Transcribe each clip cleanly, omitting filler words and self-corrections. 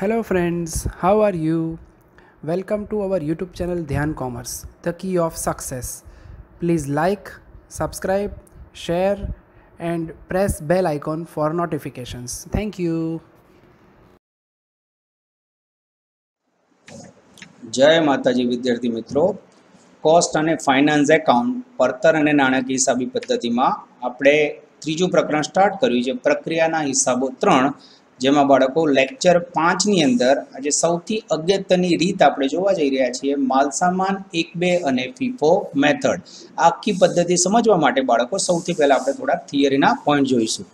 Hello friends, how are you? Welcome to our YouTube channel Dhyan Commerce, the key of success. Please like, subscribe, share and press bell icon for notifications. Thank you. जय माताजी विद्यार्थी मित्रों cost અને finance account પડતર અને નાણાકીય હિસાબી પદ્ધતિમાં આપણે ત્રીજું પ્રકરણ સ્ટાર્ટ કર્યું છે પ્રક્રિયાના હિસાબો 3 જેમાં બાળકો લેક્ચર 5 ની અંદર આજે સૌથી અગત્યની રીત આપણે જોવા જઈ રહ્યા છીએ માલસામાન 1 2 અને ફીફો મેથડ આખી પદ્ધતિ સમજવા માટે બાળકો સૌથી પહેલા આપણે થોડા થિયરીના પોઈન્ટ જોઈશું।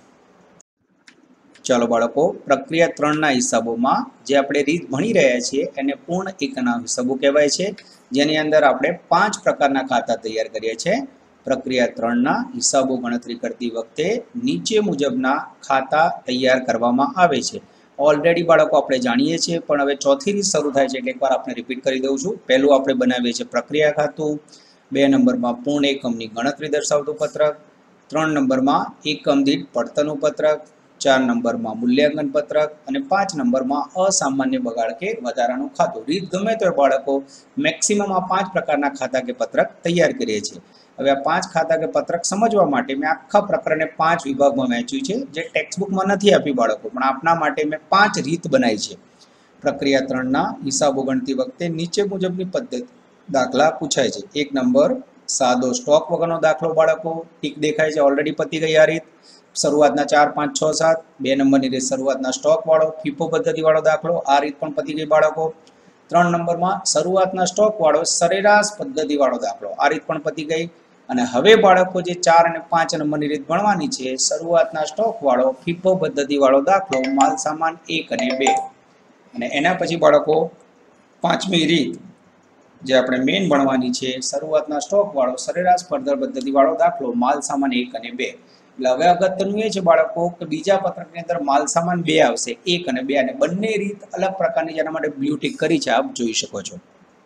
ચાલો બાળકો પ્રક્રિયા 3 ના હિસાબોમાં જે આપણે રીત ભણી રહ્યા છીએ એને પૂર્ણ એકના હિસાબો કહેવાય છે જેની અંદર આપણે 5 પ્રકારના ખાતા તૈયાર કરીએ છીએ। પ્રક્રિયા 3 ના હિસાબો ગણતરી કરતી વખતે નીચે મુજબના ખાતા તૈયાર કરવામાં આવે છે। ઓલરેડી બાળકો આપણે જાણીએ છીએ પણ હવે ચોથી રીત શરૂ થાય છે એટલે એકવાર આપણે રિપીટ કરી દઉં છું। પહેલું આપણે બનાવીએ છીએ પ્રક્રિયા ખાતું, 2 નંબરમાં પૂર્ણ એકમની ગણતરી દર્શાવતું પત્રક, 3 નંબરમાં એકમ દીઠ પડતરનું પત્રક, 4 નંબરમાં મૂલ્યાંકન પત્રક અને 5 નંબરમાં અસામાન્ય બગાડ કે વધારાનું ખાતું। રીત ગમે તો બાળકો મેક્સિમમ આ 5 પ્રકારના ખાતા કે પત્રક તૈયાર કરીએ છીએ। હવે આ 5 ખાતા કે પત્રક સમજવા માટે મેં આખા પ્રકરણને 5 વિભાગમાં વહેંચ્યું છે જે ટેક્સ્ટબુકમાં નથી આપી બાળકો પણ આપના માટે મેં 5 રીત બનાવી છે। પ્રક્રિયા 3 ના હિસાબો ગણતી વખતે નીચે મુજબની પદ્ધતિ દાખલા પૂછાય છે। 1 નંબર સાદો સ્ટોક વગરનો દાખલો બાળકો ટીક દેખાય છે ઓલરેડી પતી ગઈ આ રીત। શરૂઆતના 4 5 6 7 2 નંબરની રીત શરૂઆતના સ્ટોક વાળો ફીફો પદ્ધતિ વાળો દાખલો આ રીત પણ પતી ગઈ બાળકો। 3 નંબરમાં શરૂઆતના સ્ટોક વાળો સરેરાશ પદ્ધતિ વાળો દાખલો આ રીત પણ પતી ગઈ। અને હવે બાળકો જે 4 અને 5 નંબરની રીત ભણવાની છે શરૂઆતના સ્ટોક વાળો ફીફો પદ્ધતિ વાળો દાખલો માલ સામાન 1 અને 2 અને એના પછી બાળકો પાંચમી રીત જે આપણે મેઇન ભણવાની છે શરૂઆતના સ્ટોક વાળો સરેરાશ પડતર પદ્ધતિ વાળો દાખલો માલ સામાન 1 અને 2। એટલે હવે અગત્યનું એ છે બાળકો કે બીજા પત્રકની અંદર માલ સામાન 2 આવશે 1 અને 2 અને બંને રીત અલગ પ્રકારની જેના માટે બ્લુ ટિક કરી છે આપ જોઈ શકો છો।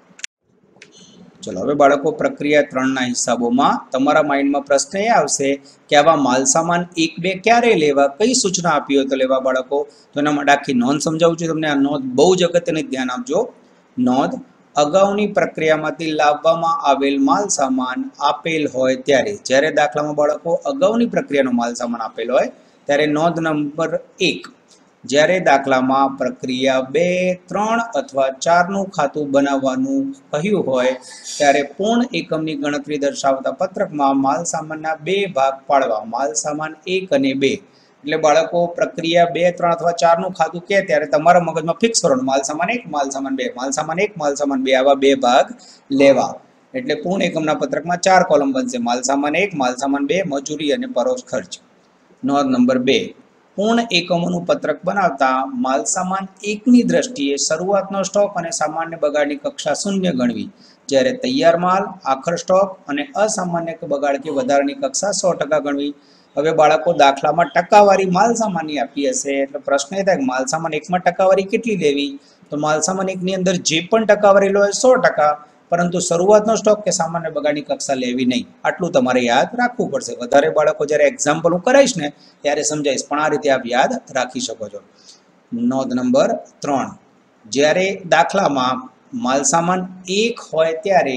ચલો હવે બાળકો પ્રક્રિયા 3 ના હિસાબોમાં તમારા માઇન્ડમાં પ્રશ્ન એ આવશે કે આવા માલ સામાન 1 2 ક્યારે લેવા, કઈ સૂચના આપી હોય તો લેવા બાળકો, તો એના માટે આખી નોંધ સમજાવું છું તમને। આ નોંધ બહુ જ અગત્યની ધ્યાન આપજો। નોંધ અગાઉની પ્રક્રિયામાંથી લાવવામાં આવેલ માલ સામાન આપેલ હોય ત્યારે, જ્યારે દાખલામાં બાળકો અગાઉની પ્રક્રિયાનો માલ સામાન આપેલ હોય ત્યારે નોંધ નંબર 1 જ્યારે દાખલામાં પ્રક્રિયા 2 3 અથવા 4 નું ખાતું બનાવવાનું કહ્યું હોય ત્યારે પૂર્ણ એકમની ગણતરી દર્શાવતા પત્રકમાં માલ સામાનના 2 ભાગ પાડવા માલ સામાન 1 અને 2। એટલે બાળકો પ્રક્રિયા 2 3 અથવા 4 નું ખાતું કે ત્યારે તમારા મગજમાં ફિક્સ કરવાનું માલ સામાન 1 માલ સામાન 2 માલ સામાન 1 માલ સામાન 2 આવા 2 ભાગ લેવા। એટલે પૂર્ણ એકમના પત્રકમાં 4 કોલમ બનશે માલ સામાન 1 માલ સામાન 2 મજૂરી અને પરોક્ષ ખર્ચ। નોંધ નંબર 2 પૂર્ણ એકમોનું પત્રક બનાવતા માલ સામાન 1 ની દ્રષ્ટિએ શરૂઆતનો સ્ટોક અને સામાન્ય બગાડની કક્ષા શૂન્ય ગણવી, જ્યારે તૈયાર માલ, આખર સ્ટોક અને અસામાન્ય બગાડ કે વધારાની કક્ષા 100% ગણવી। હવે બાળકો દાખલામાં ટકાવારી માલ સામાનની આપી હશે એટલે પ્રશ્ન એ થાય કે માલ સામાન 1 માં ટકાવારી કેટલી લેવી, તો માલ સામાન 1 ની અંદર જે પણ ટકાવારી લો 100%, પરંતુ શરૂઆતનો સ્ટોક કે સામાન્ય બગાડની કક્ષા લેવી નહીં, આટલું તમારે યાદ રાખવું પડશે। વધારે બાળકો જ્યારે એક્ઝામ્પલ હું કરાવીશ ને ત્યારે સમજાઈશ પણ આ રીતે આપ યાદ રાખી શકો છો। નોંધ નંબર 3 જ્યારે દાખલામાં માલ સામાન 1 હોય ત્યારે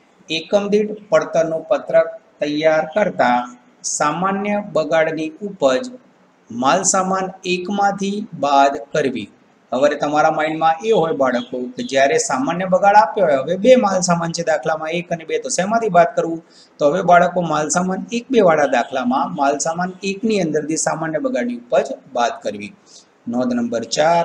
એકમ દીઠ પડતરનું પત્રક તૈયાર કરતા સામાન્ય બગાડની ઉપજ માલ સામાન 1 માંથી બાદ કરવી। હવે તમારા માઇન્ડમાં એ હોય બાળકો કે જ્યારે સામાન્ય બગાડ આપ્યો હોય, હવે 2 માલ સામાન છે દાખલામાં 1 અને 2, તો શેમાંથી બાદ કરવું, તો હવે બાળકો માલ સામાન 1 2 વાળા દાખલામાં માલ સામાન 1 ની અંદરથી સામાન્ય બગાડની ઉપજ બાદ કરવી। નોંધ નંબર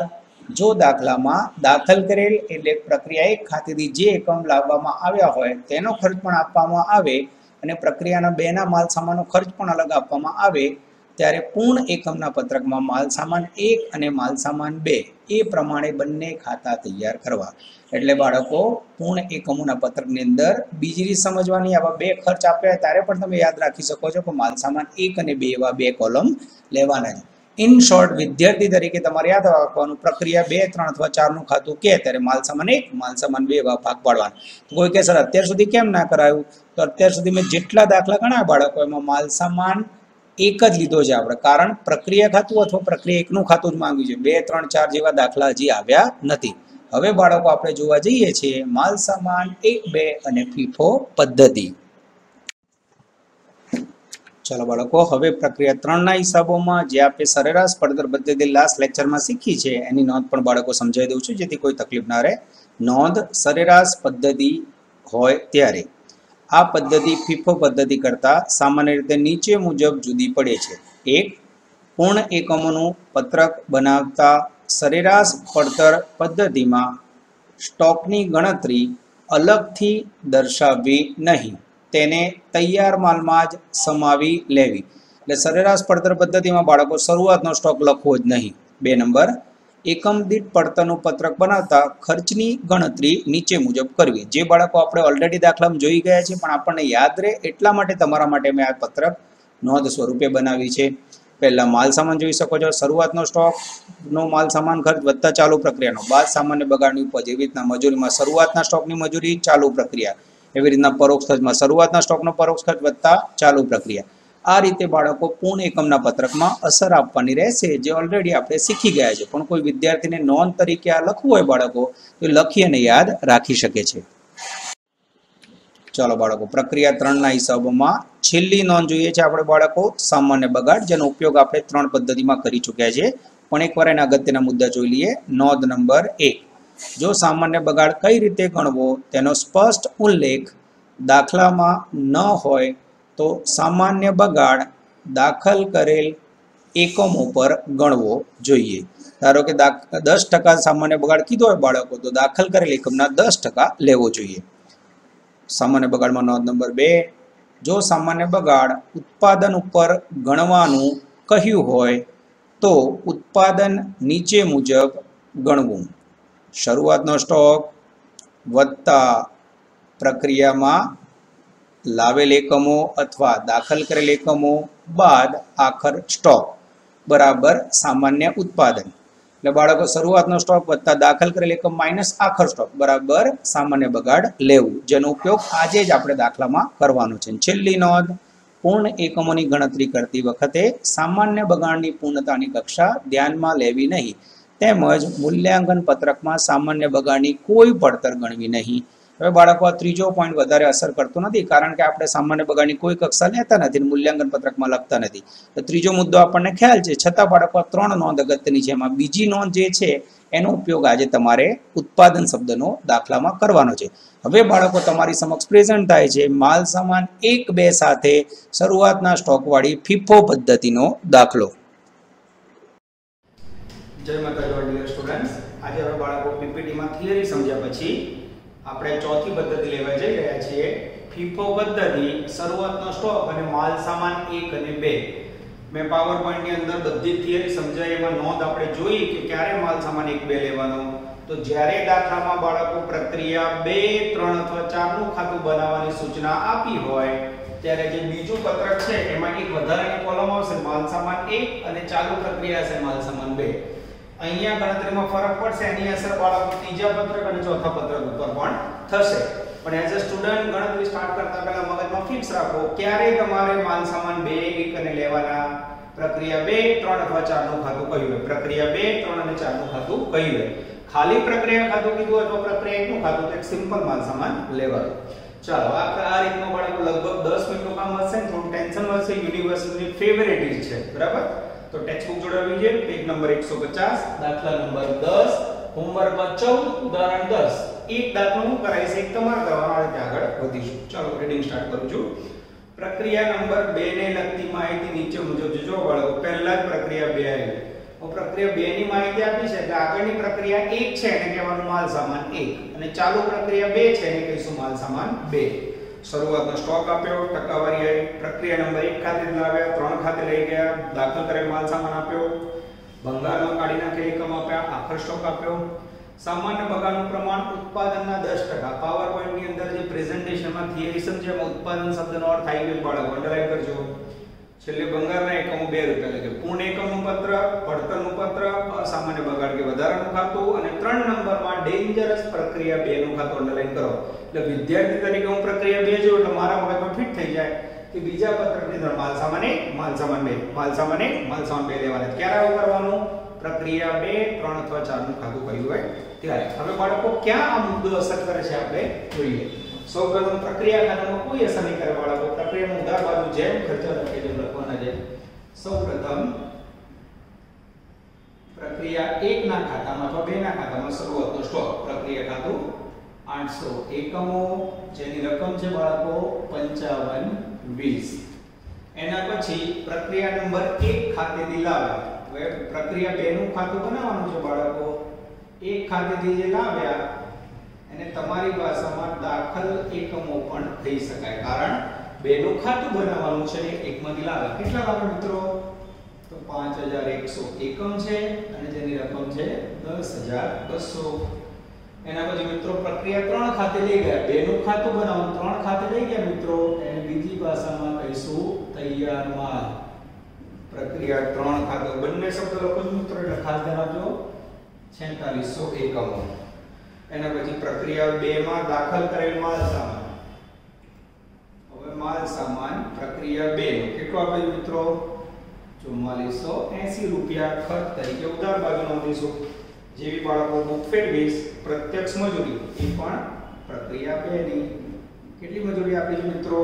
4 જો દાખલામાં દાખલ કરેલ એટલે પ્રક્રિયા 1 ખાતેથી જે એકમ લાવવામાં આવ્યા હોય તેનો ખર્ચ પણ આપવામાં આવે અને પ્રક્રિયાના 2 ના માલ સામાનનો ખર્ચ પણ અલગ આપવામાં આવે ત્યારે પૂર્ણ એકમના પત્રકમાં માલ સામાન 1 અને માલ સામાન 2 એ પ્રમાણે બંને ખાતા તૈયાર કરવા। એટલે બાળકો પૂર્ણ એકમોના પત્રકની અંદર બીજી રીત સમજવાની, આવા 2 ખર્ચ આપ્યા ત્યારે પણ તમે યાદ રાખી શકો છો કે માલ સામાન 1 અને 2 એવા 2 કોલમ લેવાના છે। ઇન શોર્ટ વિદ્યાર્થી તરીકે તમારે યાદ રાખવાનું પ્રક્રિયા 2 3 અથવા 4 નું ખાતું કે ત્યારે માલ સામાન 1 માલ સામાન 2 એવા ભાગ પાડવાના। તો કોઈ કહે સર અત્યાર સુધી કેમ ના કરાયું, તો અત્યાર સુધી મેં જેટલા દાખલા ગણાવ્યા બાળકો એમાં માલ સામાન એક જ લીધો છે આપણે, કારણ પ્રક્રિયા ખાતું અથવા પ્રક્રિયા એકનું ખાતું જ માંગ્યું છે. 2, 3, 4 જેવા દાખલા હજી આવ્યા નથી. હવે બાળકો આપણે જોવા જઈએ છીએ માલ સામાન 1, 2 અને ફીફો પદ્ધતિ. ચાલો બાળકો, હવે પ્રક્રિયા 3 ના હિસાબોમાં જે આપણે સરેરાશ પડતર પદ્ધતિ લાસ્ટ લેક્ચરમાં શીખી છે એની નોંધ પણ બાળકો સમજાવી દઉં છું જેથી કોઈ તકલીફ ના રહે. નોંધ: સરેરાશ પદ્ધતિ હોય ત્યારે આ પદ્ધતિ ફીફો પદ્ધતિ કરતા સામાન્ય રીતે નીચે મુજબ જુદી પડે છે. 1. પૂર્ણ એકમોનું પત્રક બનાવતા સરેરાશ પડતર પદ્ધતિમાં સ્ટોકની ગણતરી અલગથી દર્શાવવી નહીં, તેને તૈયાર માલમાં જ સમાવી લેવી. એટલે સરેરાશ પડતર પદ્ધતિમાં બાળકો શરૂઆતનો સ્ટોક લખવો જ નહીં. 2 નંબર, એકમ દીઠ પડતરનું પત્રક બનાવતા ખર્ચની ગણતરી નીચે મુજબ કરવી. જે બાળકો આપણે ઓલરેડી દાખલામાં જોઈ ગયા છે પણ આપણને યાદ રહે એટલા માટે તમારા માટે મેં આ પત્રક નોંધ સ્વરૂપે બનાવી છે. પહેલા માલ સામાન જોઈ શકો છો. શરૂઆતનો સ્ટોકનો માલ સામાન ખર્ચ વત્તા ચાલુ પ્રક્રિયાનો, બાદ સામાન્ય બગાડની ઉપજ. એવી રીતના મજૂરીમાં શરૂઆતના સ્ટોકની મજૂરી, ચાલુ પ્રક્રિયા. એવી રીતના પરોક્ષ ખર્ચમાં શરૂઆતના સ્ટોકનો પરોક્ષ ખર્ચ વત્તા ચાલુ પ્રક્રિયા. આ રીતે બાળકો પૂર્ણ એકમના પત્રકમાં અસર આપવાની રહેશે, જે ઓલરેડી આપણે શીખી ગયા છે. પણ કોઈ વિદ્યાર્થીને નોંધ તરીકે આ લખવું હોય બાળકો તો લખી અને યાદ રાખી શકે છે. ચાલો બાળકો, પ્રક્રિયા 3 ના હિસાબોમાં છેલ્લી નોંધ જોઈએ છે આપણે બાળકો, સામાન્ય બગાડ, જેનો ઉપયોગ આપણે 3 પદ્ધતિમાં કરી ચૂક્યા છે. પણ એકવાર એના અગત્યના મુદ્દા જોઈ લઈએ. નોંધ નંબર 1. જો સામાન્ય બગાડ કઈ રીતે ગણવો તેનો સ્પષ્ટ ઉલ્લેખ દાખલામાં ન હોય તો સામાન્ય બગાડ દાખલ કરેલ એકમો પર ગણવો જોઈએ. ધારો કે 10% સામાન્ય બગાડ કીધો હોય બાળકો તો દાખલ કરેલ એકમના 10% લેવો જોઈએ. સામાન્ય બગાડમાં નોંધ નંબર 2. જો સામાન્ય બગાડ ઉત્પાદન ઉપર ગણવાનું કહ્યું હોય તો ઉત્પાદન નીચે મુજબ ગણવું. શરૂઆતનો સ્ટોક વત્તા પ્રક્રિયામાં લાવેલ એકમો અથવા દાખલ કરેલ એકમો બાદ આખર સ્ટોક બરાબર સામાન્ય ઉત્પાદન. એટલે બાળકો શરૂઆતનો સ્ટોક વત્તા દાખલ કરેલ એકમ માઇનસ આખર સ્ટોક બરાબર સામાન્ય બગાડ લેવું, જેનો ઉપયોગ આજે જ આપણે દાખલામાં કરવાનો છે. છેલ્લી નોંધ: પૂર્ણ એકમોની ગણતરી કરતી વખતે સામાન્ય બગાડની પૂર્ણતાની કક્ષા ધ્યાનમાં લેવી નહીં, તેમજ મૂલ્યાંકન પત્રકમાં સામાન્ય બગાડની કોઈ પડતર ગણવી નહીં. હવે બાળકો આ ત્રીજો પોઈન્ટ વધારે અસર કરતો નથી, કારણ કે આપણે સામાન્ય બગાડની કોઈ કક્ષા લેતા નથી, મૂલ્યાંકન પત્રકમાં લખતા નથી. તો ત્રીજો મુદ્દો આપણને ખ્યાલ છે, છતાં બાળકો આ 3 નોંધ અગત્યની છે. એમાં બીજી નોંધ જે છે એનો ઉપયોગ આજે તમારે ઉત્પાદન શબ્દનો દાખલામાં કરવાનો છે. હવે બાળકો તમારી સમક્ષ પ્રેઝન્ટ થાય છે માલ સામાન 1, 2 સાથે શરૂઆતના સ્ટોકવાળી ફીફો પદ્ધતિનો દાખલો. જય માતાજી ડિયર સ્ટુડન્ટ્સ, આજે હવે બાળકો પીપીટીમાં થિયરી સમજ્યા પછી આપણે ચોથી પદ્ધતિ લેવા જઈ રહ્યા છીએ, ફીફો પદ્ધતિ. શરૂઆતનો સ્ટોક અને માલ સામાન 1 અને 2. મેં પાવર પોઈન્ટની અંદર બધી થિયરી સમજાય એમાં નોંધ આપણે જોઈ કે ક્યારે માલ સામાન 1, 2 લેવાનો. તો જ્યારે દાખલામાં બાળકો પ્રક્રિયા 2, 3 અથવા 4 નું ખાતું બનાવવાની સૂચના આપી હોય ત્યારે જે બીજું પત્રક છે એમાં એક વધારાની કોલમ આવશે માલ સામાન 1 અને ચાલુ પ્રક્રિયા છે માલ સામાન 2. અહીંયા ગણતરીમાં ફરક પડશે, એની અસર બાળકો ત્રીજા પત્રક અને ચોથા પત્રક ઉપર પણ થશે. પણ એઝ અ સ્ટુડન્ટ ગણતરી સ્ટાર્ટ કરતા પહેલા મગજમાં ફિક્સ રાખો ક્યારે તમારે માલ સામાન 2, 1 અને લેવાના. પ્રક્રિયા 2, 3 અથવા 4 નું ખાતું કયું હોય, પ્રક્રિયા 2, 3 અને 4 નું ખાતું કયું હોય. ખાલી પ્રક્રિયા ખાતું કીધું અથવા પ્રક્રિયા 1 નું ખાતું તો એક સિમ્પલ માલ સામાન લેવાનું. ચાલો આ રીતનું બાળકો લગભગ 10 મિનિટનું કામ હશે, થોડું ટેન્શન હશે, યુનિવર્સિટીની ફેવરેટ છે બરાબર. તો ટેક્સ્ટ બુક જોડાવી છે, પેજ નંબર 150, દાખલા નંબર 10, હોમવર્કમાં 14, ઉદાહરણ 10. એક દાખલો હું કરાઈશ, એક તમારે કરવાનો, આ રીતે આગળ વધીશું. ચાલો રીડિંગ સ્ટાર્ટ કરું છું. પ્રક્રિયા નંબર 2 ને લગતી માહિતી નીચે મુજબ જો બાળકો. પહેલા જ પ્રક્રિયા 2 આવી. પ્રક્રિયા 2 ની માહિતી આપી છે એટલે આગળની પ્રક્રિયા 1 છે એને કહેવાનું માલ સામાન 1 અને ચાલુ પ્રક્રિયા 2 છે એને કહીશું માલ સામાન 2. શરૂઆતનો સ્ટોક આપ્યો, ટકાવારી આવી, પ્રક્રિયા નંબર 1 ખાતે લાવ્યા, 3 ખાતે લઈ ગયા, દાખલ કરેલ માલ સામાન આપ્યો, ભંગારમાં કાઢી નાખેલ એકમ આપ્યા, આખર સ્ટોક આપ્યો. સામાન્ય બગાડનું પ્રમાણ ઉત્પાદનના 10%. પાવર પોઈન્ટ ની અંદર જે પ્રેઝન્ટેશનમાં થિયરી સમજ્યા ઉત્પાદન શબ્દનો અર્થ આવી ગયો બાળકો, અંડરલાઈન કરજો. છેલ્લે ભંગારના એકમો 2 રૂપિયા લખે. પૂર્ણ એકમનું પત્રક, પડતરનું પત્રક, અસામાન્ય બગાડ કે વધારાનું ખાતું અને 3 નંબરમાં ડેન્જરસ પ્રક્રિયા 2 નું ખાતું અંડરલાઈન કરો. એટલે વિદ્યાર્થી તરીકે હું પ્રક્રિયા 2 જોઉં એટલે મારા મગજમાં ફિટ થઈ જાય કે બીજા પત્રકની અંદર માલ સામાન 1 માલ સામાન 2 માલ સામાન 1 માલ સામાન 2 લેવાના. ક્યારે આવું કરવાનું? પ્રક્રિયા 2 3 અથવા 4 નું ખાતું કર્યું હોય ત્યારે. હવે બાળકો ક્યાં આ મુદ્દો અસર કરે છે આપણે જોઈએ. સૌપ્રથમ પ્રક્રિયા ખાતામાં કોઈ અસર નહીં કરે બાળકો. પ્રક્રિયામાં ઉધાર બાજુ જેમ ખર્ચા લખે જેમ લખવાના છે. સૌપ્રથમ પ્રક્રિયા 1 ના ખાતામાં અથવા 2 ના ખાતામાં શરૂઆતનો સ્ટોક પ્રક્રિયા ખાતું 800 એકમો જેની રકમ છે બાળકો 5520. એના પછી પ્રક્રિયા નંબર 1 ખાતેથી લાવ્યા. હવે પ્રક્રિયા 2 નું ખાતું બનાવવાનું છે બાળકો. 1 ખાતેથી જે લાવ્યા એને તમારી ભાષામાં દાખલ એકમો પણ કહી શકાય, કારણ 2 નું ખાતું બનાવવાનું છે. 1 માંથી લાવ્યા. કેટલા લાવ્યા મિત્રો? તો 5100 એકમ છે અને જેની રકમ છે 10200. એના પછી મિત્રો પ્રક્રિયા 3 ખાતે લઈ ગયા. 2 નું ખાતું બનાવવાનું, 3 ખાતે લઈ ગયા મિત્રો. એને બીજી ભાષામાં કહીશું તૈયાર માલ. પ્રક્રિયા 3 ખાતે બંને શબ્દ લખો મિત્રો એટલે ખાસ ધ્યાન આપજો. 4600 એકમો. એના પછી પ્રક્રિયા 2 માં દાખલ કરેલ માલ સામાન. હવે માલ સામાન પ્રક્રિયા 2 નો કેટલો આપે મિત્રો? 4480 રૂપિયા ખર્ચ તરીકે ઉધાર બાજુ નોંધીશું. જેવી બાળકો બુક ફેરવીસ પ્રત્યક્ષ મજૂરી એ પણ પ્રક્રિયા 2 ની. કેટલી મજૂરી આપી છે મિત્રો?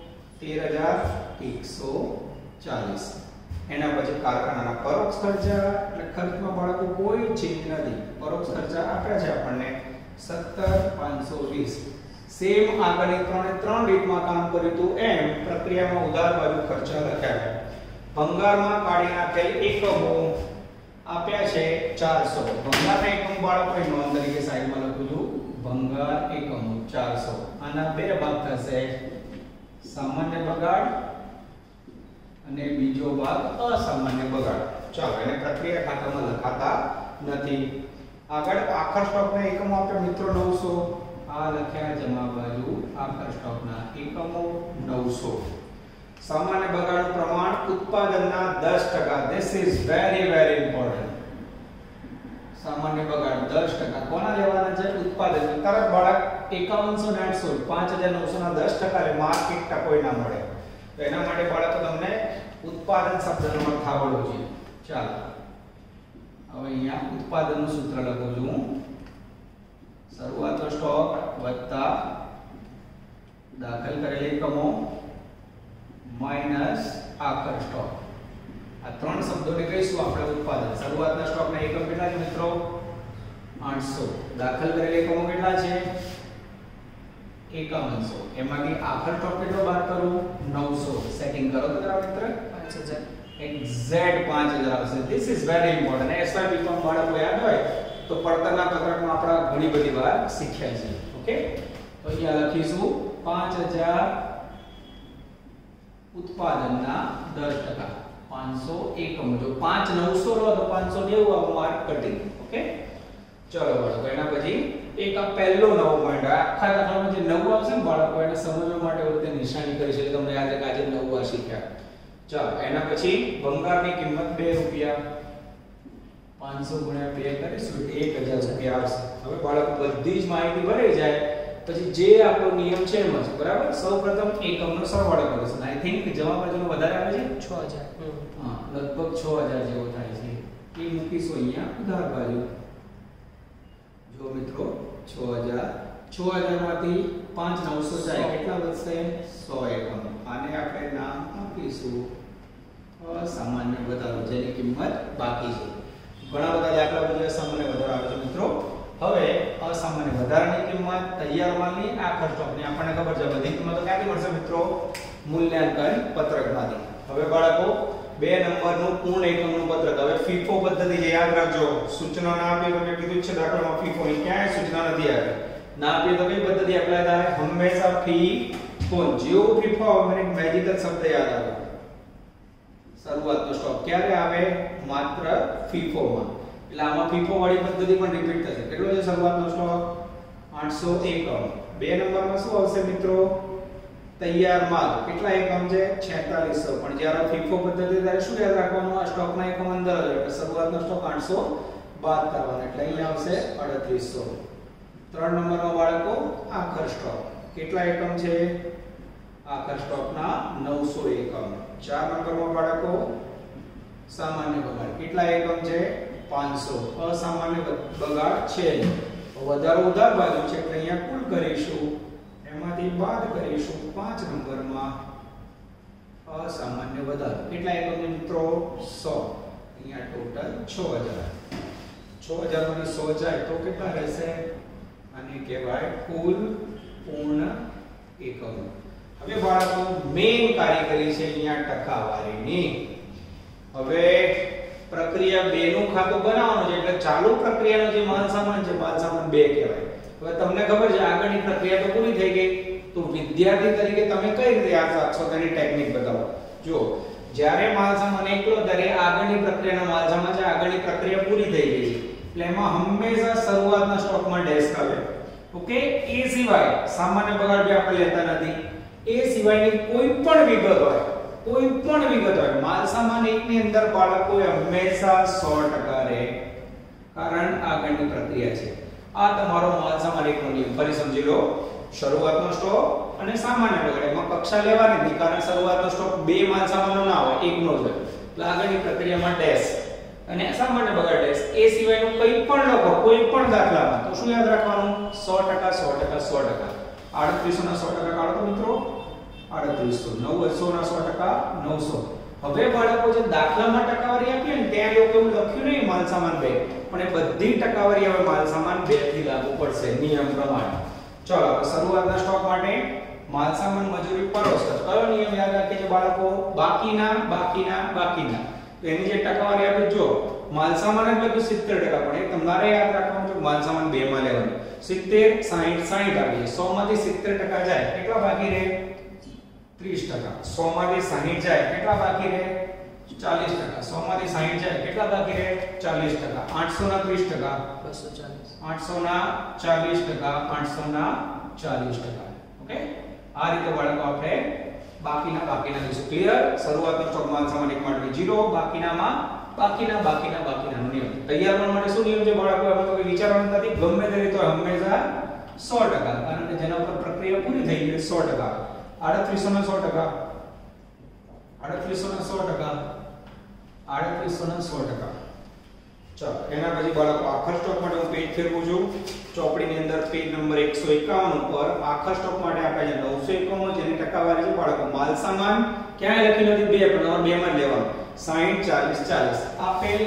13140. એના પછી કારખાનાના પરોક્ષ ખર્ચા, એટલે ખર્ચમાં બાળકો કોઈ ચેન્જ નથી. પરોક્ષ ખર્ચા આપ્યા છે આપણને 17520. સેમ આગળની 3 રીતમાં કામ કર્યું હતું એમ પ્રક્રિયામાં ઉધાર બાજુ ખર્ચા લખ્યા છે. ભંગારમાં કાઢી નાખેલ એકમો આપ્યા છે 400. ભંગારના એકમ બાળકો નોંધ તરીકે સાઈડમાં લખું છું. ભંગાર એકમો 400. આના બે ભાગ થશે, સામાન્ય બગાડ અને બીજો ભાગ અસામાન્ય બગાડ. ચાલો એને પ્રક્રિયા ખાતામાં લખાતા નથી. આગળ આખર સ્ટોકના એકમો આપ્યા મિત્રો 900. આ લખ્યા જમા બાજુ આખર સ્ટોકના એકમો 900. સામાન્ય બગાડનું પ્રમાણ ઉત્પાદનના 10%. This is very important. સામાન્ય બગાડ 10%. કોના લેવાના છે? ઉત્પાદન. તરત બાળક 5160 5900 ના 10% લે માર્કેટ ટકોઈ ના મળે. તો એના માટે બાળકો તમને ઉત્પાદન શબ્દનો અર્થ આવડવો જોઈએ. ચાલો હવે અહીંયા ઉત્પાદનનું સૂત્ર લખું છું. શરૂઆતનો સ્ટોક વત્તા દાખલ કરેલ એકમો માઈનસ આખર સ્ટોક. આ 3 શબ્દોને કહીશું આપણે ઉત્પાદન. શરૂઆતના સ્ટોકના એકમ કેટલા છે મિત્રો? 800. દાખલ કરેલ એકમો કેટલા છે? 5100. એમાંથી આખર સ્ટોક કેટલો બાદ કરું? 900. સેટિંગ કરો તો જરા મિત્ર 5000. એક્ઝેક્ટ 5000 આવશે. This is very important. SYP પણ બાળકો યાદ હોય તો પડતરના પત્રકમાં આપણે ઘણી બધી વાર શીખ્યા છે. ઓકે, તો અહીંયા લખીશું 5000 ઉત્પાદનના 10%. 500 એકમો. જો 5900 લો તો 590 આવો માર્ક કટિંગ. ઓકે, ચલો બાળકો એના પછી એક આ પહેલો નવો પોઈન્ટ. આખા દાખલામાં જે નવું આવશે ને બાળકો એને સમજવા માટે ઓતે નિશાની કરી છે. તમને યાદ છે કે આજે નવું આ શીખ્યા. ચાલો એના પછી ભંગારની કિંમત 2 રૂપિયા. 500 ગુણ્યા 2 કરીશું 1000 રૂપિયા આવશે. હવે બાળકો બધી જ માહિતી ભરાઈ જાય પછી જે આપણો નિયમ છે એમ જ બરાબર. સૌપ્રથમ એકમનો સરવાળો કરીશું. આઈ થિંક જવાબ બાજુનો વધારે આવે છે 6000. હા, લગભગ 6000 જેવો થાય છે. એ મૂકીશું અહીંયા ઉધાર બાજુ. જો મિત્રો 6000 માંથી 5900 જાય કેટલા વધશે? 100 એકમ. આને આપણે નામ આપીશું અસામાન્ય વધારો, જેની કિંમત બાકી છે. ઘણા બધા દાખલા બધા સામાન્ય વધારો આવે છે મિત્રો. હવે અસામાન્ય વધારાની કિંમત તૈયાર માલની આખર સ્ટોકની આપણને ખબર છે. બધી કિંમતો ક્યાંથી મળશે મિત્રો? મૂલ્યાંકન પત્રકમાંથી. હવે બાળકો 2 નંબરનું પૂર્ણ એકમનું પત્રક. હવે ફીફો પદ્ધતિ છે, યાદ રાખજો. સૂચના ના આપી તો મેં કીધું છે દાખલામાં ફીફો ની ક્યાંય સૂચના નથી આપી. ના આપી તો કઈ પદ્ધતિ એપ્લાય થાય? હંમેશા ફીફો. જેવો ફીફો આવે મને એક મેજિકલ શબ્દ યાદ આવે. શરૂઆતનો સ્ટોક ક્યારે આવે? માત્ર ફીફોમાં. એટલે આમાં ફીફો વાળી પદ્ધતિ પણ રિપીટ થશે. કેટલો છે શરૂઆતનો સ્ટોક? 800 એકમ. 2 નંબરમાં શું આવશે મિત્રો? તૈયાર માલ. કેટલા એકમ છે? 4600. પણ જ્યારે ફીફો પદ્ધતિ ત્યારે શું યાદ રાખવાનું? આ સ્ટોકના એકમ અંદર જ. એટલે શરૂઆતનો સ્ટોક 800 બાદ કરવાનો. એટલે અહીંયા આવશે 3800. 3 નંબરમાં બાળકો આખર સ્ટોક. કેટલા એકમ છે? આખર સ્ટોકના 900 એકમ. 4 નંબરમાં બાળકો સામાન્ય બગાડ. કેટલા એકમ છે? 500. અસામાન્ય બગાડ છે. વધારો ઉધાર બાજુ છે એટલે અહીંયા કુલ કરીશું, એમાંથી બાદ કરીશું 5 નંબરમાં અસામાન્ય વધારો. કેટલા એકમ છે મિત્રો? 100. અહીંયા ટોટલ 6000. 6000 માંથી 100 જાય તો કેટલા રહેશે? આને કહેવાય કુલ પૂર્ણ એકમ. હવે બાળકો મેઈન કારીગરી છે અહીંયા ટકાવારીની. હવે પ્રક્રિયા 2 નું ખાતું બનાવવાનું છે એટલે ચાલુ પ્રક્રિયાનો જે માલ સામાન છે માલ સામાન 2 કહેવાય. હવે તમને ખબર છે આગળની પ્રક્રિયા તો પૂરી થઈ ગઈ, તો વિદ્યાર્થી તરીકે તમે કઈ રીતે યાદ રાખશો તેની ટેકનિક બતાવો. જો જ્યારે માલ સામાન એકલો ત્યારે આગળની પ્રક્રિયાનો માલ સામાન છે, આગળની પ્રક્રિયા પૂરી થઈ ગઈ છે એટલે એમાં હંમેશા શરૂઆતના સ્ટોકમાં ડેશ આવે. ઓકે, એ સિવાય સામાન્ય બગાડ બી આપણે લેતા નથી. એ સિવાયની કોઈ પણ વિગત હોય, કોઈ પણ વિગત હોય, માલ સામાન એકની અંદર બાળકોએ હંમેશા 100% રહે, કારણ આગળની પ્રક્રિયા છે. આ તમારો માલ સામાન એકનો નિયમ. ફરી સમજી લો, શરૂઆતનો સ્ટોક અને સામાન્ય બગાડ એમાં કક્ષા લેવાની નથી, કારણ શરૂઆતનો સ્ટોક 2 માલ સામાનનો ના હોય, એકનો જ હોય. એટલે આગળની પ્રક્રિયામાં ડેશ અને સામાન્ય બગાડ ડેશ. એ સિવાયનું કંઈ પણ લખો કોઈ પણ દાખલામાં તો શું યાદ રાખવાનું? 100%, 100%, 100%. 3800 ના 100% કાઢો તો મિત્રો 3800. 900 ના 100% 900. હવે બાળકો જે દાખલામાં ટકાવારી આપી ને ત્યાં લોકો એવું લખ્યું નહીં માલ સામાન 2, પણ એ બધી ટકાવારી હવે માલ સામાન 2 થી લાગુ પડશે નિયમ પ્રમાણે. ચલો શરૂઆતના સ્ટોક માટે માલ સામાન મજૂરી પરોક્ષ. કયો નિયમ યાદ રાખીએ છે બાળકો? બાકીના બાકીના બાકીના. તો એની જે ટકાવારી આપણે જો માલ સામાન એટલે કે 70%, પણ એ તમારે યાદ રાખવાનું છે માલ સામાન 2 માં લેવાનું. 70 60 60 આવી જાય. 100 માંથી 70% જાય કેટલા બાકી રહે? 30%. 100 માંથી 60 જાય કેટલા બાકી રહે? 40%. 100 માંથી 60 જાય કેટલા બાકી રહે? 40%. 800 ના 30%, 240. 800 ના 40%, 800 ના 40%. ઓકે, આ રીતે બાળકો આપણે બાકીના લઈશું. ક્લિયર? શરૂઆતનો સ્ટોક માલ સામાન 1 માટે 0, બાકીનામાં બાકીનાનો નિયમ. તૈયાર બનવા માટે શું નિયમ છે બાળકો? એમાં તો કોઈ વિચારવાનું નથી, ગમે તે રીતે હંમેશા 100%, કારણ કે જેના ઉપર પ્રક્રિયા પૂરી થઈ ગઈ 100%. 3800 ના 100%, 3800 ના 100%, 3800 ના 100%. ચાલો એના પછી બાળકો આખા સ્ટોક માટે હું પેજ ફેરવું છું. ચોપડીની અંદર પેજ નંબર 151 ઉપર આખા સ્ટોક માટે આપણે જે 900 એકમો જેની ટકાવારી છે બાળકો માલ સામાન ક્યાંય લખી નથી 2, પણ તમારે 2 માં જ લેવાનું. 60 40 40 આપેલ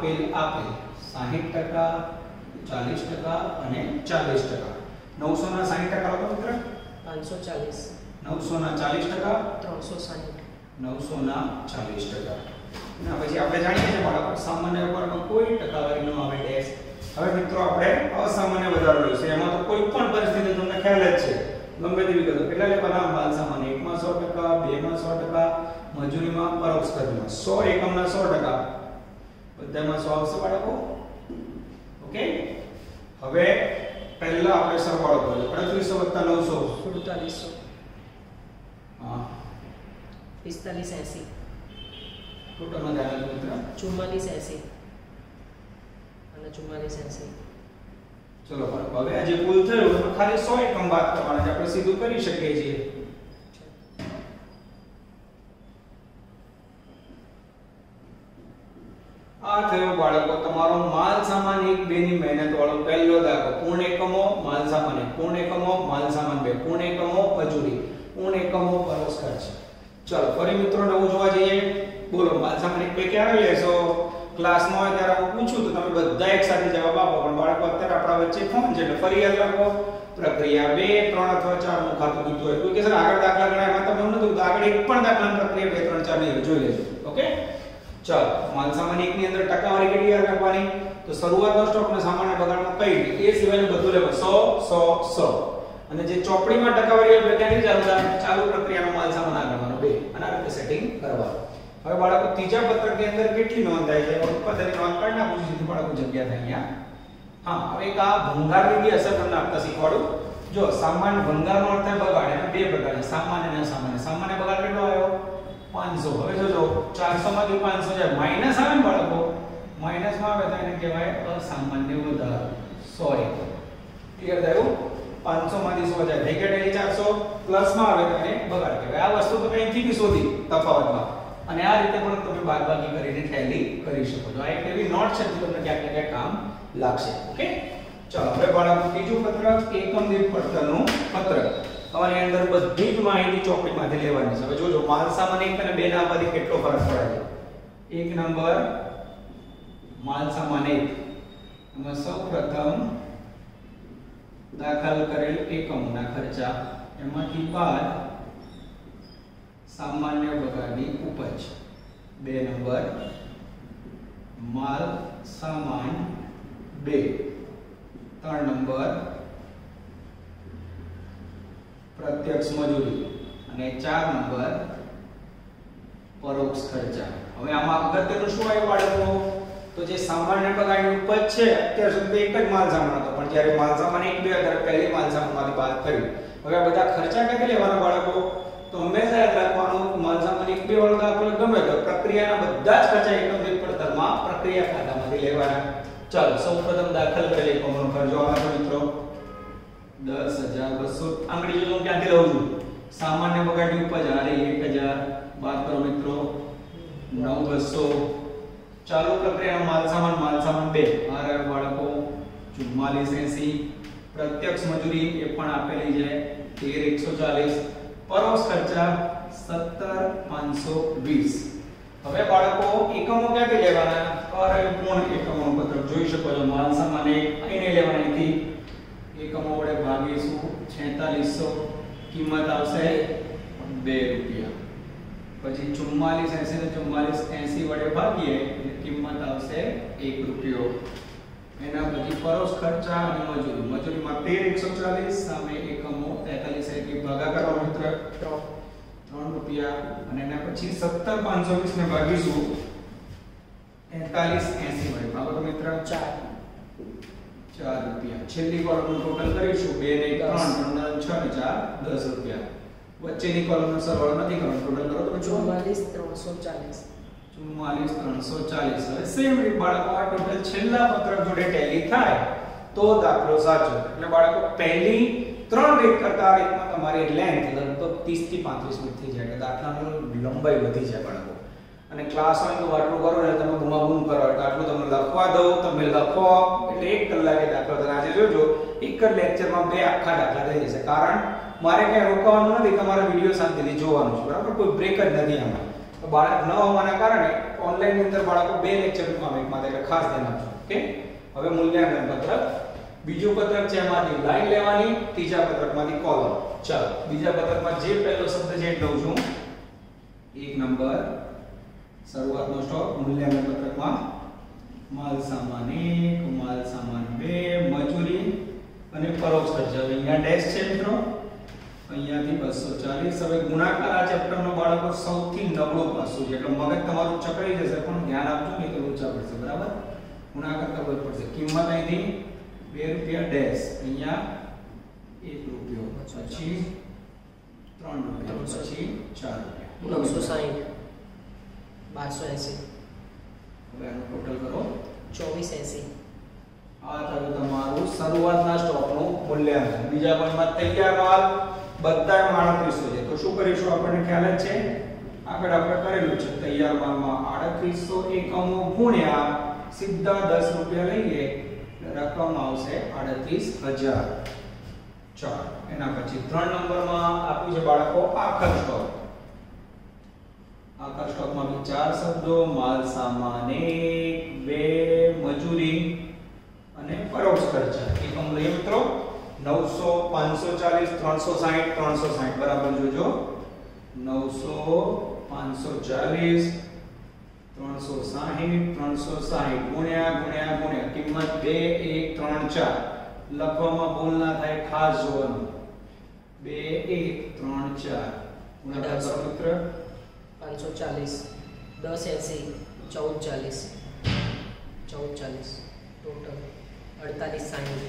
60%, 40% અને 40%. 900 ના 60% લખો મિત્ર. 540. 900 ના 40%, 360. 900 ના 40%. ના પછી આપણે જાણીએ છીએ બાળકો સામાન્ય બગાડમાં કોઈ ટકાવારી ન આવે ડેશ. હવે મિત્રો આપણે અસામાન્ય વધારો લઈશું. એમાં તો કોઈ પણ પરિસ્થિતિ તમને ખ્યાલ જ છે, ગમે તેવી વિગતો. કેટલા લેવાના? માલ સામાન 1 માં 100%, 2 માં 100%, મજૂરીમાં પરોક્ષ ખર્ચમાં 100 એકમના 100%, બધામાં 100 આવશે બાળકો. ઓકે, હવે પહેલા આપણે સરવાળો કરીએ. 3800 + 900 4700. હા 45 80. ટોટલમાં ધ્યાન આપજો મિત્ર. 44 80 અને 44 80. ચલો બાળકો હવે આ જે કુલ થયું એમાં ખાલી 100 એકમ બાદ કરવાના છે, આપણે સીધું કરી શકીએ છીએ. આ થયો બાળકો તમારો માલ સામાન 1 2 ની મહેનત વાળો પહેલો દાખલો. પૂર્ણ એકમો માલ સામાન 1, પૂર્ણ એકમો માલ સામાન 2, પૂર્ણ એકમો મજૂરી, પૂર્ણ એકમો પરોક્ષ ખર્ચ. ચલો ફરી મિત્રો નવું જોવા જઈએ. બોલો માલ સામાન 1 2 ક્યારે લેશો? ક્લાસમાં હોય ત્યારે હું પૂછું તો તમે બધા એક સાથે જવાબ આપો, પણ બાળકો અત્યારે આપણા વચ્ચે ફોન છે એટલે ફરી યાદ રાખો. પ્રક્રિયા 2 3 અથવા 4 નું ખાતું કીધું હોય કોઈ કે સર આગળ દાખલા ગણાય, એમાં તમે એવું નથી, આગળ એક પણ દાખલાની પ્રક્રિયા 2 3 4 નહીં જોઈ લેજો. ઓકે, ચાલો માલ સામાન 1 ની અંદર ટકાવારી કેટલી યાદ રાખવાની? તો શરૂઆતનો સ્ટોક ને સામાન્ય બગાડમાં કઈ એ સિવાયનું બધું લેવું 100 100 100. અને જે ચોપડીમાં ટકાવારી આપણે ક્યાંથી ચાલુ થાય? ચાલુ પ્રક્રિયાનો માલ સામાન આગળનો 2, અને આ રીતે સેટિંગ કરવાનું. હવે બાળકો ત્રીજા પત્રકની અંદર કેટલી નોંધ થાય છે? ઉત્પાદનની નોંધ કાઢી નાખું છું, જેથી બાળકો જગ્યા થાય અહીંયા. હા, હવે એક આ ભંગારની બી અસર તમને આપતા શીખવાડું. જો સામાન્ય ભંગારનો અર્થ થાય બગાડ, એના 2 પ્રકાર છે, સામાન્ય અને અસામાન્ય. સામાન્ય બગાડ કેટલો આવ્યો? 500. હવે જોજો 400 માંથી 500 જાય માઈનસ આવે ને બાળકો, માઈનસમાં આવે તો એને કહેવાય અસામાન્ય વધારો 100 એકમ. ક્લિયર થયું? 500 માંથી 100 જાય થઈ ગયા 400. પ્લસમાં આવે તો એને બગાડ કહેવાય. આ વસ્તુ તમે અહીંથી બી શોધી તફાવતમાં, અને આ રીતે પણ તમે બાદબાકી કરીને ટેલી કરી શકો છો. આ એક એવી નોટ છે જે તમને ક્યાંક ને ક્યાંક કામ લાગશે. ઓકે, ચાલો હવે બાળકો ત્રીજું પત્રક એકમ દીઠ પડતરનું પત્રક. તમારી અંદર બધી જ માહિતી ચોપડીમાંથી લેવાની છે. હવે જોજો માલ સામાન 1 અને 2 ના આપવાથી કેટલો ફરક પડે છે. 1 નંબર માલ સામાન 1, એમાં સૌપ્રથમ દાખલ કરેલ એકમોના ખર્ચા, એમાંથી બાદ સામાન્ય બગાડની ઉપજ. 2 નંબર માલ સામાન 2. 3 નંબર પ્રત્યક્ષ મજૂરી, અને 4 નંબર પરોક્ષ ખર્ચા. હવે આમાં અગત્યનું શું આવ્યું બાળકો? તો જે સામાન્ય બગાડની ઉપજ છે અત્યાર સુધી એક જ માલ સામાન હતો, પણ જ્યારે માલ સામાન 1 2 ત્યારે પહેલી માલ સામાનમાંથી બાદ કર્યું. હવે આ બધા ખર્ચા ક્યાંથી લેવાના બાળકો? તો હંમેશા યાદ રાખવાનું માલ સામાન 1 2 વાળો દાખલો ગમે તો પ્રક્રિયાના બધા જ ખર્ચા એકમ દીઠ પડતરમાં પ્રક્રિયા ખાતામાંથી લેવાના. ચાલો સૌપ્રથમ દાખલ કરેલ એકમોનો ખર્ચો આવે મિત્રો 10200. આંગળી જો હું ક્યાંથી લઉં છું? સામાન્ય બગાડની ઉપજ આ રહી 1000, બાદ કરો મિત્રો 9200. ચાલુ પ્રક્રિયાનો માલ સામાન 2 આ રહ્યો બાળકો 4480. પ્રત્યક્ષ મજૂરી એ પણ આપેલી છે 13140. પરોક્ષ ખર્ચા 17520. હવે બાળકો એકમો ક્યાંથી લેવાના? અર્થપૂર્ણ એકમોનું પત્રક જોઈ શકો છો. માલ સામાન 1 અહીંને લેવાના, અહીંથી એકમો વડે ભાગીશું 4600. કિંમત આવશે 2 રૂપિયા. પછી 4480 ને 4480 વડે ભાગીએ એટલે કિંમત આવશે 1 રૂપિયો. એના પછી પરોક્ષ ખર્ચા અને મજૂરી. મજૂરીમાં 13140 સામે એકમો 4380 ભાગાકાર મિત્ર 3 રૂપિયા. અને એના પછી 17520 ને ભાગીશું 4380 વડે. ભાગો મિત્ર 4 રૂપિયા. છેલ્લી કોલમનું ટોટલ કરીશું 2 ને 3 3 ને 6 ને 4 10 રૂપિયા. વચ્ચેની કોલમનો સરવાળો નથી કરવાનો, ટોટલ કરો તો 44340. 44340. હવે સેમ રીતે બાળકો આ ટોટલ છેલ્લા પત્રક જોડે ટેલી થાય તો દાખલો સાચો. એટલે બાળકો પહેલી 3 રીત કરતા આ રીતમાં તમારી લેન્થ લગભગ 30 થી 35 મિનિટ થઈ જાય. એટલે દાખલાની લંબાઈ વધી જાય બાળકો. અને ક્લાસ હોય તો આટલું કરો ને તમે ગુમાગુમ કરો એટલે આટલું તમને લખવા દો, તમે લખો એટલે 1 કલાકે દાખલો થાય. આજે જોજો એક જ લેક્ચરમાં 2 આખા દાખલા થઈ જશે. કારણ મારે કઈ રોકવાનું નથી, તમારે વિડિયો શાંતિથી જોવાનું છે. બરાબર, કોઈ બ્રેક જ નથી આમાં. તો બાળક ન હોવાના કારણે ઓનલાઈન ની અંદર બાળકો 2 લેક્ચરનું કામ એકમાં એટલે ખાસ ધ્યાન આપજો. ઓકે, હવે મૂલ્યાંકન પત્રક. બીજું પત્રક છે એમાંથી લાઈન લેવાની, ત્રીજા પત્રકમાંથી કોલમ. ચાલો બીજા પત્રકમાં જે પહેલો શબ્દ છે એ લઉં છું. 1 નંબર શરૂઆતનો સ્ટોક. મૂલ્યાંકન પત્રકમાં માલ સામાન 1, માલ સામાન 2, મજૂરી અને પરોક્ષ ખર્ચ. અહીંયા ડેશ છે મિત્રો, અહીંયાથી 240. હવે ગુણાકાર આ ચેપ્ટરનો બાળકો સૌથી નબળું પાસું છે, એટલે મગજ તમારું ચકરાઈ જશે, પણ ધ્યાન આપજો નહીં તો ઊંચા પડશે. બરાબર, ગુણાકાર કરવો જ પડશે. કિંમત અહીંથી 2 રૂપિયા ડેશ, અહીંયા 1 રૂપિયો, પછી 3 રૂપિયા, પછી 4 રૂપિયા, 960. 1280. હવે આનો ટોટલ કરો 2480. આ થયું તમારું શરૂઆતના સ્ટોકનું મૂલ્યાંકન. બીજા પોઈન્ટમાં તૈયાર માલ બધા માલ 3800 છે. તો શું કરીશું? આપણને ખ્યાલ જ છે, આગળ આપણે કરેલું છે. તૈયાર માલમાં 3800 એકમો ગુણ્યા સીધા 10 રૂપિયા લઈએ રકમ આવશે 38000. ચાલો એના પછી 3 નંબરમાં આપ્યું છે બાળકો આખર સ્ટોક. આખર સ્ટોકમાં બી 4 શબ્દો: માલ સામાન 1, 2, મજૂરી અને પરોક્ષ ખર્ચા. એકમ લઈએ મિત્રો 900, 540, 360, 360. બરાબર જોજો, 900, 540, 360, 360 ગુણ્યા ગુણ્યા ગુણ્યા કિંમત 2134. લખવામાં ભૂલ ના થાય, ખાસ જોવાનું. 2134 ગુણાકાર કરો મિત્ર. 540, 1080, 1440, 1440 ટોટલ 4860.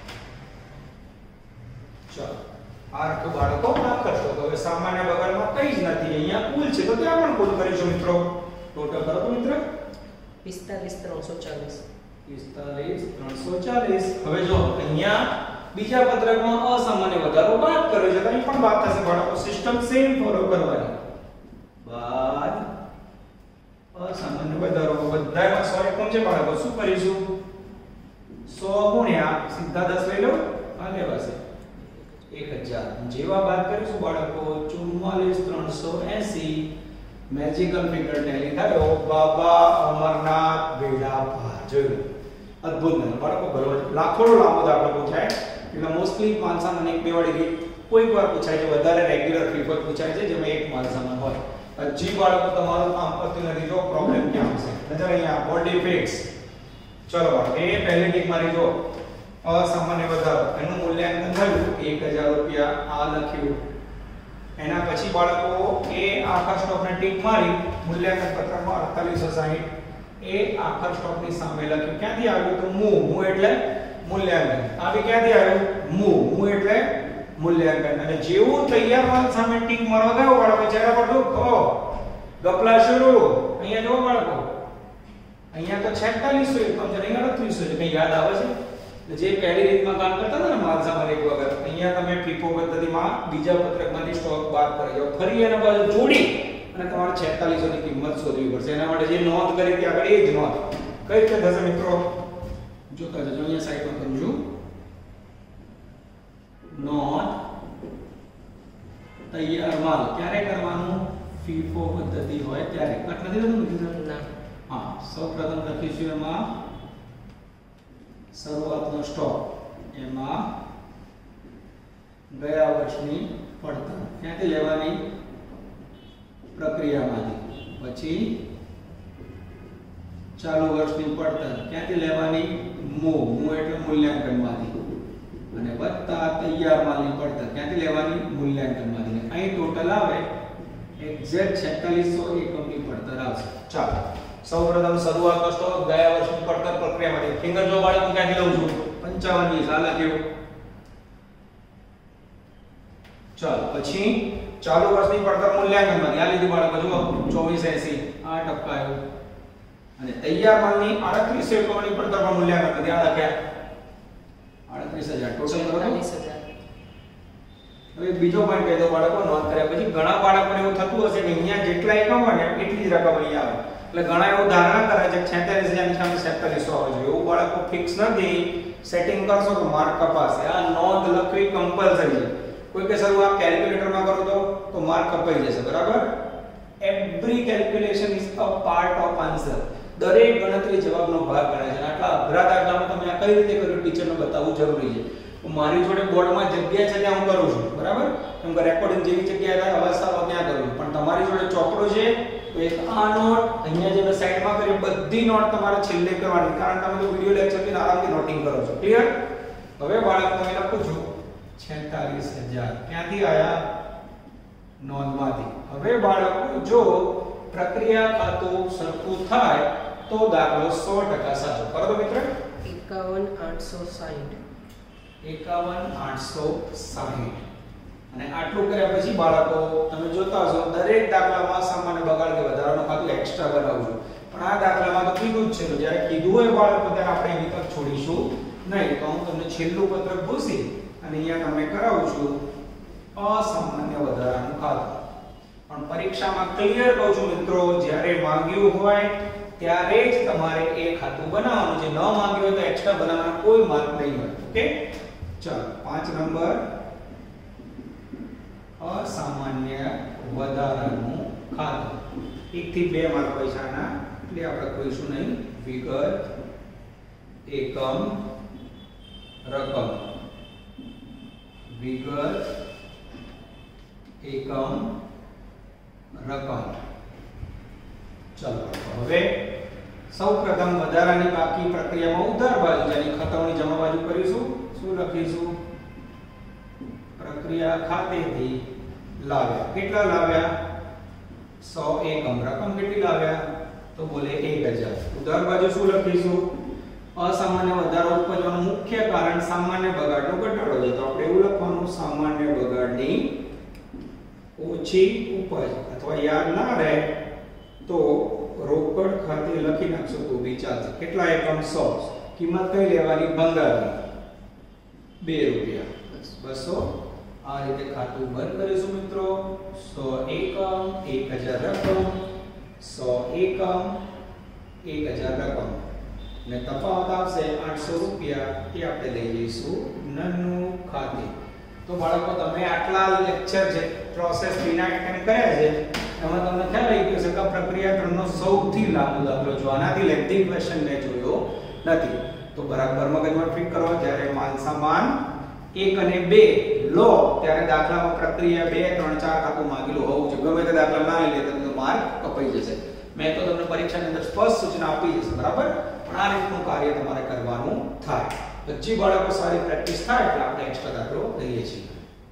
ચાલો આ રખો બાળકો માફ કરશો. તો હવે સામાન્ય બગાડમાં કઈ જ નથી, અહીંયા કુલ છે તો ત્યાં પણ કુલ કરીશું મિત્રો. ટોટલ કરો તો મિત્ર 45 340. 45 340. હવે જો અહીંયા બીજા પત્રકમાં અસામાન્ય વધારો બાદ કર્યો છે તો અહીં પણ બાદ થશે બાળકો સિસ્ટમ સેમ ફોલો કરવાની બાદ અસામાન્ય વધારો બધામાં 100 એકમ છે બાળકો શું કરીશું 100 ગુણ્યા સીધા 10 લઈ લો આ લેવાશે 1000 જેવા બાદ કરીશું બાળકો 44380 મેજિકલ ફિગર ટેલી થયો બાબા અમરનાથ બેડા પાર જોયું અદ્ભુત ને બાળકો બરોબર લાખો લાંબો દાખલો પૂછાય એટલે મોસ્ટલી માનસામાન એક બે વાળી રીત કોઈક વાર પૂછાય છે વધારે રેગ્યુલર ફ્રીક્વન્ટ પૂછાય છે જેમાં એક માનસામાન હોય જી બાળકો તમારું કામ કરતું નથી જો પ્રોબ્લેમ ક્યાં છે નજર અહીંયા બોડી ફિક્સ ચલો બાળકો એ પહેલી ટીક મારી જો અસામાન્ય વધારો એનું મૂલ્યાંકન થયું 1000 રૂપિયા આ લખ્યું એના પછી બાળકો એ આખા સ્ટોકને ટીક મારી મૂલ્યાંકન પત્રકમાં 4860 એ આખા સ્ટોકની સામે લખ્યું ક્યાંથી આવ્યું તો મુ એટલે મૂલ્યાંકન આ ક્યાંથી આવ્યું મુ એટલે મૂલ્યાંકન અને જેવું તૈયાર માલ સામે ટીક મારવા ગયો બાળકો ચહેરા પર દુખો ગપલા શરૂ અહીંયા જો બાળકો અહીંયા તો 4600 એકમ છે અહીં 3800 છે કઈ યાદ આવે છે જે પહેલી રીતમાં કામ કરતા હતા ને માલ સામાન એક વગર અહીંયા તમે ફીફો પદ્ધતિમાં બીજા પત્રકમાંથી સ્ટોક બાદ કરી દો ફરી એના બાજુ જોડી અને તમારે 4600 ની કિંમત શોધવી પડશે એના માટે જે નોંધ કરી હતી આગળ એ જ નોંધ કઈ રીતે થશે મિત્રો જોતા જજો અહીંયા સાઈડમાં કરું છું નોંધ તૈયાર માલ ક્યારે કરવાનું ફીફો પદ્ધતિ હોય ત્યારે કટ નથી થતું ના હા સૌપ્રથમ લખીશું એમાં શરૂઆતનો સ્ટોક એમાં ગયા વર્ષની પડતર ક્યાંથી લેવાની પ્રક્રિયામાંથી પછી ચાલુ વર્ષની પડતર ક્યાંથી લેવાની મુ એટલે મૂલ્યાંકનમાંથી અને વત્તા તૈયાર માલની પડતર ક્યાંથી લેવાની મૂલ્યાંકનમાંથી અહીં ટોટલ આવે એક્ઝેક્ટ 4600 એકમની પડતર આવશે ચાલો સૌપ્રથમ શરૂઆતનો સ્ટોક ગયા વર્ષની પડતર પ્રક્રિયામાંથી ફિંગર જો બાળકો ક્યાંથી લઉં છું 55 સાલ લખ્યું ચાલો પછી ચાલુ વર્ષની પડતર મૂલ્યાંકનમાંથી આ લીધી બાળકો જુઓ 2480 આ ટપકાયો અને તૈયાર માલની 3800 એકમની પડતર પર મૂલ્યાંકનમાંથી આ લખ્યા 38000 ટોટલ કરો 45000 હવે બીજો પોઈન્ટ કહી દો બાળકો નોંધ કર્યા પછી ઘણા બાળકોને એવું થતું હશે કે અહીંયા જેટલા એકમ હોય ને એટલી જ રકમ અહીંયા આવે એટલે ઘણા એવું ધારણા કરે છે કે 46000 ની સામે 4700 આવે છે એવું બાળકો ફિક્સ નથી સેટિંગ કરશો તો માર્ક કપાશે આ નોંધ લખવી કમ્પલસરી છે કોઈ કે સર હું આ કેલ્ક્યુલેટરમાં કરું તો માર્ક કપાઈ જશે બરાબર every calculation is a part of answer દરેક ગણતરી જવાબનો ભાગ ગણાય છે આટલા અઘરા દાખલામાં તમે આ કઈ રીતે કર્યું ટીચરને બતાવવું જરૂરી છે મારી જોડે બોર્ડમાં જગ્યા છે ત્યાં હું કરું છું બરાબર કેમ કે રેકોર્ડિંગ જેવી જગ્યાએ થાય અવસ્થાઓ ત્યાં કરું પણ તમારી જોડે ચોપડો છે તો એક આ નોટ અહીંયા જે મેં સાઈડમાં કરી બધી નોટ તમારે છેલ્લે કરવાની કારણ તમે તો વિડિયો લેક્ચરની આરામથી નોટિંગ કરો છો ક્લિયર હવે બાળકો મેં લખું છું 46000 ક્યાંથી આયા નોંધમાંથી હવે બાળકો જો પ્રક્રિયા ખાતું સરખું થાય તો દાખલો 100% સાચો કરો તો મિત્ર 51860 51860 અને આટલું કર્યા પછી બાળકો તમે જોતા હશો દરેક દાખલામાં સામાન્ય બગાડ કે વધારાનું ખાતું એક્સ્ટ્રા બનાવજો પણ આ દાખલામાં તો કીધું જ છે તો જ્યારે કીધું હોય બાળકો ત્યારે આપણે વિકલ્પ છોડીશું નહીં તો હું તમને છેલ્લું પત્રક ભૂસી અને અહીંયા તમને કરાવું છું અસામાન્ય વધારાનું ખાતું પણ પરીક્ષામાં ક્લિયર કહું છું મિત્રો જ્યારે માંગ્યું હોય ત્યારે જ તમારે એ ખાતું બનાવવાનું છે ન માંગ્યું હોય તો એક્સ્ટ્રા બનાવવાનો કોઈ માર્ક નહીં હોય ઓકે ચાલો 5 નંબર અસામાન્ય વધારાનું ખાતું 1 થી 2 માર્ક પૈસાના એટલે આપણે કહીશું નહીં વિગત એકમ રકમ વિગત એકમ રકમ ચાલો હવે સૌપ્રથમ વધારાની બાકી પ્રક્રિયામાં ઉધાર બાજુ જેની ખતવણી જમા બાજુ કરીશું શું લખીશું પ્રક્રિયા ખાતેથી લાવ્યા કેટલા લાવ્યા 100 એકમ રકમ કેટલી લાવ્યા તો બોલે 1000 ઉધાર બાજુ શું લખીશું અસામાન્ય વધારો ઉપજવાનું મુખ્ય કારણ સામાન્ય બગાડનો ઘટાડો છે તો આપણે એવું લખવાનું સામાન્ય બગાડની ઓછી ઉપજ અથવા યાદ ના રહે તો રોકડ ખાતે લખી નાખશો તો બી ચાલશે કેટલા એકમ 100 કિંમત કઈ લેવાની ભંગારની રૂપિયા 200 આ રીતે ખાતું બંધ કરીશું મિત્રો 100 એકમ 1000 રકમ 100 એકમ 1000 રકમ ને તફાવત આવશે 800 રૂપિયા એ આપણે લઈ જઈશું નન્નું ખાતે તો બાળકો તમે આટલા લેક્ચર જે પ્રોસેસ વિના કર્યા છે એમાં તમને ખ્યાલ આવી ગયો છે કે પ્રક્રિયા 3 નો સૌથી લાંબો દાખલો જો આનાથી લેન્થી ક્વેશ્ચન મેં જોયો નથી તો બરાબર મગજમાં ફિટ કરો જ્યારે માલ સામાન 1 અને 2 લો ત્યારે દાખલામાં પ્રક્રિયા 2 3 4 ખાતું માંગેલું હોવું જોઈએ ગમે તે દાખલા ના લે તો માર્ક કપાઈ જશે મેં તો તમને પરીક્ષાની અંદર સ્પષ્ટ સૂચના આપી છે બરાબર પણ આ રીતનું કાર્ય તમારે કરવાનું થાય પછી બાળકો સારી પ્રેક્ટિસ થાય એટલે આપણે એક્સ્ટ્રા દાખલો લઈએ છીએ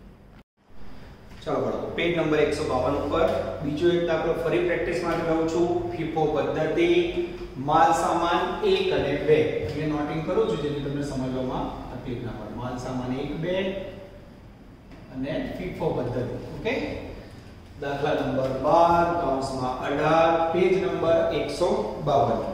ચાલો બાળકો પેજ નંબર 152 ઉપર બીજો એક દાખલો ફરી પ્રેક્ટિસ માટે લઉં છું ફીફો પદ્ધતિ માલ સામાન 1 અને 2 એ નોટિંગ કરું છું જેથી તમને સમજવામાં તકલીફ ના પડે માલ સામાન 1 2 અને ફીફો પદ્ધતિ ઓકે દાખલા નંબર 12 કૌંસમાં 18 page number 152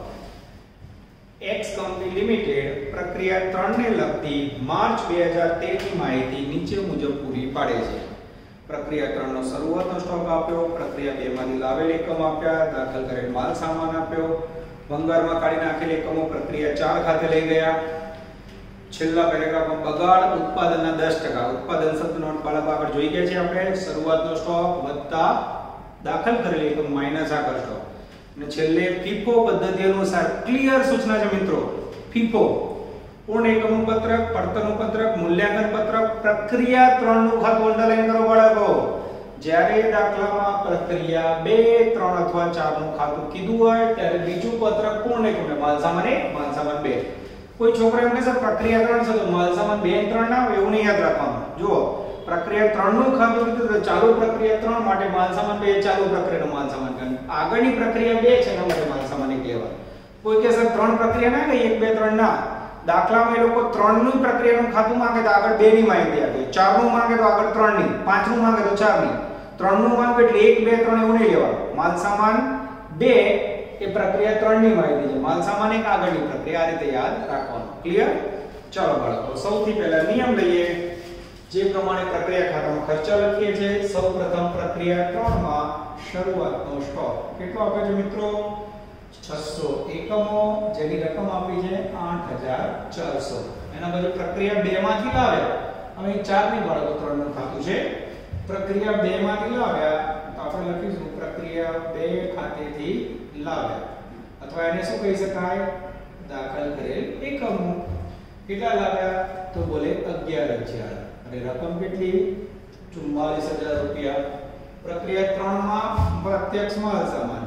X company limited પ્રક્રિયા 3 ને લગતી માર્ચ 2013 ની માહિતી નીચે મુજબ પૂરી પાડે છે પ્રક્રિયા 3 નો શરૂઆતનો સ્ટોક આપ્યો પ્રક્રિયા 2 માંથી લાવેલ એકમ આપ્યા દાખલ કરેલ માલ સામાન આપ્યો ભંગારમાં કાઢી નાખેલ એકમો પ્રક્રિયા 4 ખાતે લઈ ગયા છેલ્લા પેરેગ્રાફમાં બગાડ ઉત્પાદનના 10% ઉત્પાદન શબ્દ નોટ બાળક આગળ જોઈ ગયા છે આપણે શરૂઆતનો સ્ટોક વત્તા દાખલ કરેલ એકમ માઈનસ આગળ સ્ટોક અને છેલ્લે ફીફો પદ્ધતિ અનુસાર ક્લિયર સૂચના છે મિત્રો ફીફો પૂર્ણ એકમનું પત્રક પડતરનું પત્રક મૂલ્યાંકન પત્રક પ્રક્રિયા 3 નું ખાતું અંડરલાઈન કરો બાળકો જ્યારે દાખલામાં પ્રક્રિયા 2 3 અથવા 4 નું ખાતું કીધું હોય ત્યારે બીજું પત્રક પૂર્ણ એકમ માલ સામાન 1 માલ સામાન 2 કોઈ છોકરો એમ કહે સર પ્રક્રિયા 3 છે તો માલ સામાન 2 અને 3 ના હોય એવું નહીં યાદ રાખવાનું જુઓ પ્રક્રિયા 3 નું ખાતું કીધું તો ચાલુ પ્રક્રિયા 3 માટે માલ સામાન 2 ચાલુ પ્રક્રિયાનો માલ સામાન ગણ આગળની પ્રક્રિયા 2 છે એના માટે માલ સામાન 1 લેવા કોઈ કે સર 3 પ્રક્રિયા ના ગઈ 1 2 3 ના દાખલામાં એ લોકો 3 નું પ્રક્રિયાનું ખાતું માંગે તો આગળ 2 ની માહિતી આપે 4 નું માંગે તો આગળ 3 ની 5 નું માંગે તો 4 ની 3 નું માંગે એટલે 1 2 3 એવું નહીં લેવાનું માલ સામાન 2 એ પ્રક્રિયા 3 ની માહિતી છે માલ સામાન 1 આગળની પ્રક્રિયા આ રીતે યાદ રાખવાનું ક્લિયર ચાલો બાળકો સૌથી પહેલા નિયમ લઈએ જે પ્રમાણે પ્રક્રિયા ખાતામાં ખર્ચા લખીએ છીએ સૌપ્રથમ પ્રક્રિયા 3 માં શરૂઆતનો સ્ટોક કેટલો આપ્યો છે મિત્રો 600 એકમો જેની રકમ આપી છે 8400 એના પછી પ્રક્રિયા 2 માંથી લાવ્યા હવે 4 ની બાળકો 3 નું ખાતું છે પ્રક્રિયા 2 માંથી લાવ્યા તો આપણે લખીશું પ્રક્રિયા 2 ખાતેથી લાવ્યા અથવા એને શું કહી શકાય દાખલ કરેલ એકમો કેટલા લાવ્યા તો બોલે 11000 અને રકમ કેટલી 44000 રૂપિયા પ્રક્રિયા 3 માં પ્રત્યક્ષ માલ સામાન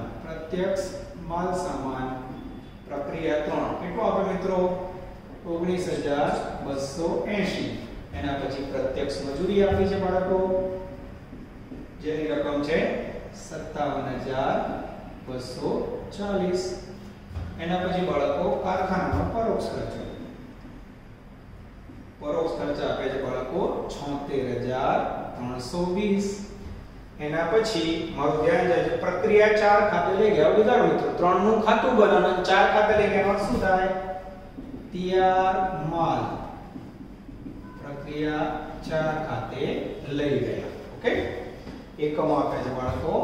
પ્રક્રિયા 3 કેટલો આપે મિત્રો 19280 એના પછી પ્રત્યક્ષ મજૂરી આપી છે બાળકો જેની રકમ છે 57240 એના પછી બાળકો કારખાનાનો પરોક્ષ ખર્ચ આપે છે બાળકો 76320 એના પછી મારું ધ્યાન જાય છે પ્રક્રિયા 4 ખાતે લઈ ગયા ઉદાહરણ મિત્રો 3 નું ખાતું બનાવવાનું 4 ખાતે લઈ ગયા શું થાય તૈયાર માલ પ્રક્રિયા 4 ખાતે લઈ ગયા ઓકે એકમો આપે છે બાળકો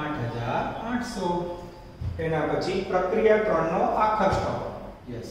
8800 એના પછી પ્રક્રિયા 3 નો આખર સ્ટોક યસ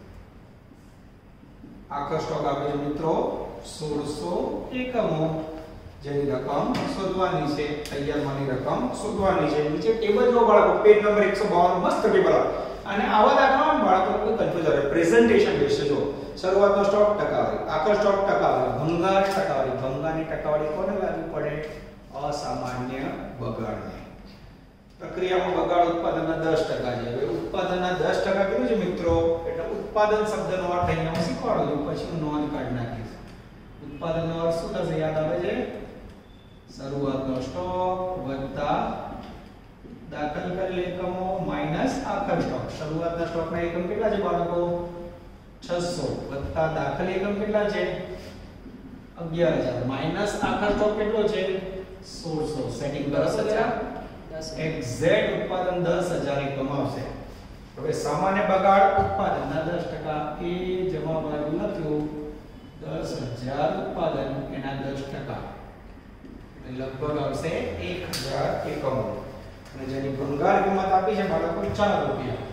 આખર સ્ટોક આપે છે મિત્રો 1600 એકમો જેની રકમ શોધવાની છે તૈયાર માલની રકમ શોધવાની છે નીચે ટેબલ જો બાળકો પેજ નંબર 152 મસ્ત ટેબલ અને આવા દાખલામાં બાળકો કોઈ કન્ફ્યુઝ આવે પ્રેઝન્ટેશન બેસ્ટ જો શરૂઆતનો સ્ટોક ટકાવારી આખર સ્ટોક ટકાવારી ભંગારની ટકાવારી કોને લાગુ પડે અસામાન્ય બગાડને પ્રક્રિયામાં બગાડ ઉત્પાદનના 10% છે હવે ઉત્પાદનના 10% કેટલું છે મિત્રો એટલે ઉત્પાદન શબ્દનો અર્થ અહીંયા હું શીખવાડું છું પછી હું નોંધ કાઢી નાખીશ ઉત્પાદનનો અર્થ શું થશે યાદ આવે છે શરૂઆતનો સ્ટોક વત્તા દાખલ કરેલ એકમો માઈનસ આખર સ્ટોક શરૂઆતના સ્ટોકના એકમ કેટલા છે બાળકો 600 વત્તા દાખલ એકમ કેટલા છે 11000 માઈનસ આખર સ્ટોક કેટલો છે 1600 સેટિંગ 10000 એક્ઝેક્ટ ઉત્પાદન 10000 એકમ આવશે હવે સામાન્ય બગાડ ઉત્પાદનના 10% એ જમા બાજુ લખ્યું 10000 1000 ઉત્પાદન એના 10% એટલે લગભગ આવશે 1000 એકમો અને જેની ભંગાર કિંમત આપી છે બાળકો 4 રૂપિયા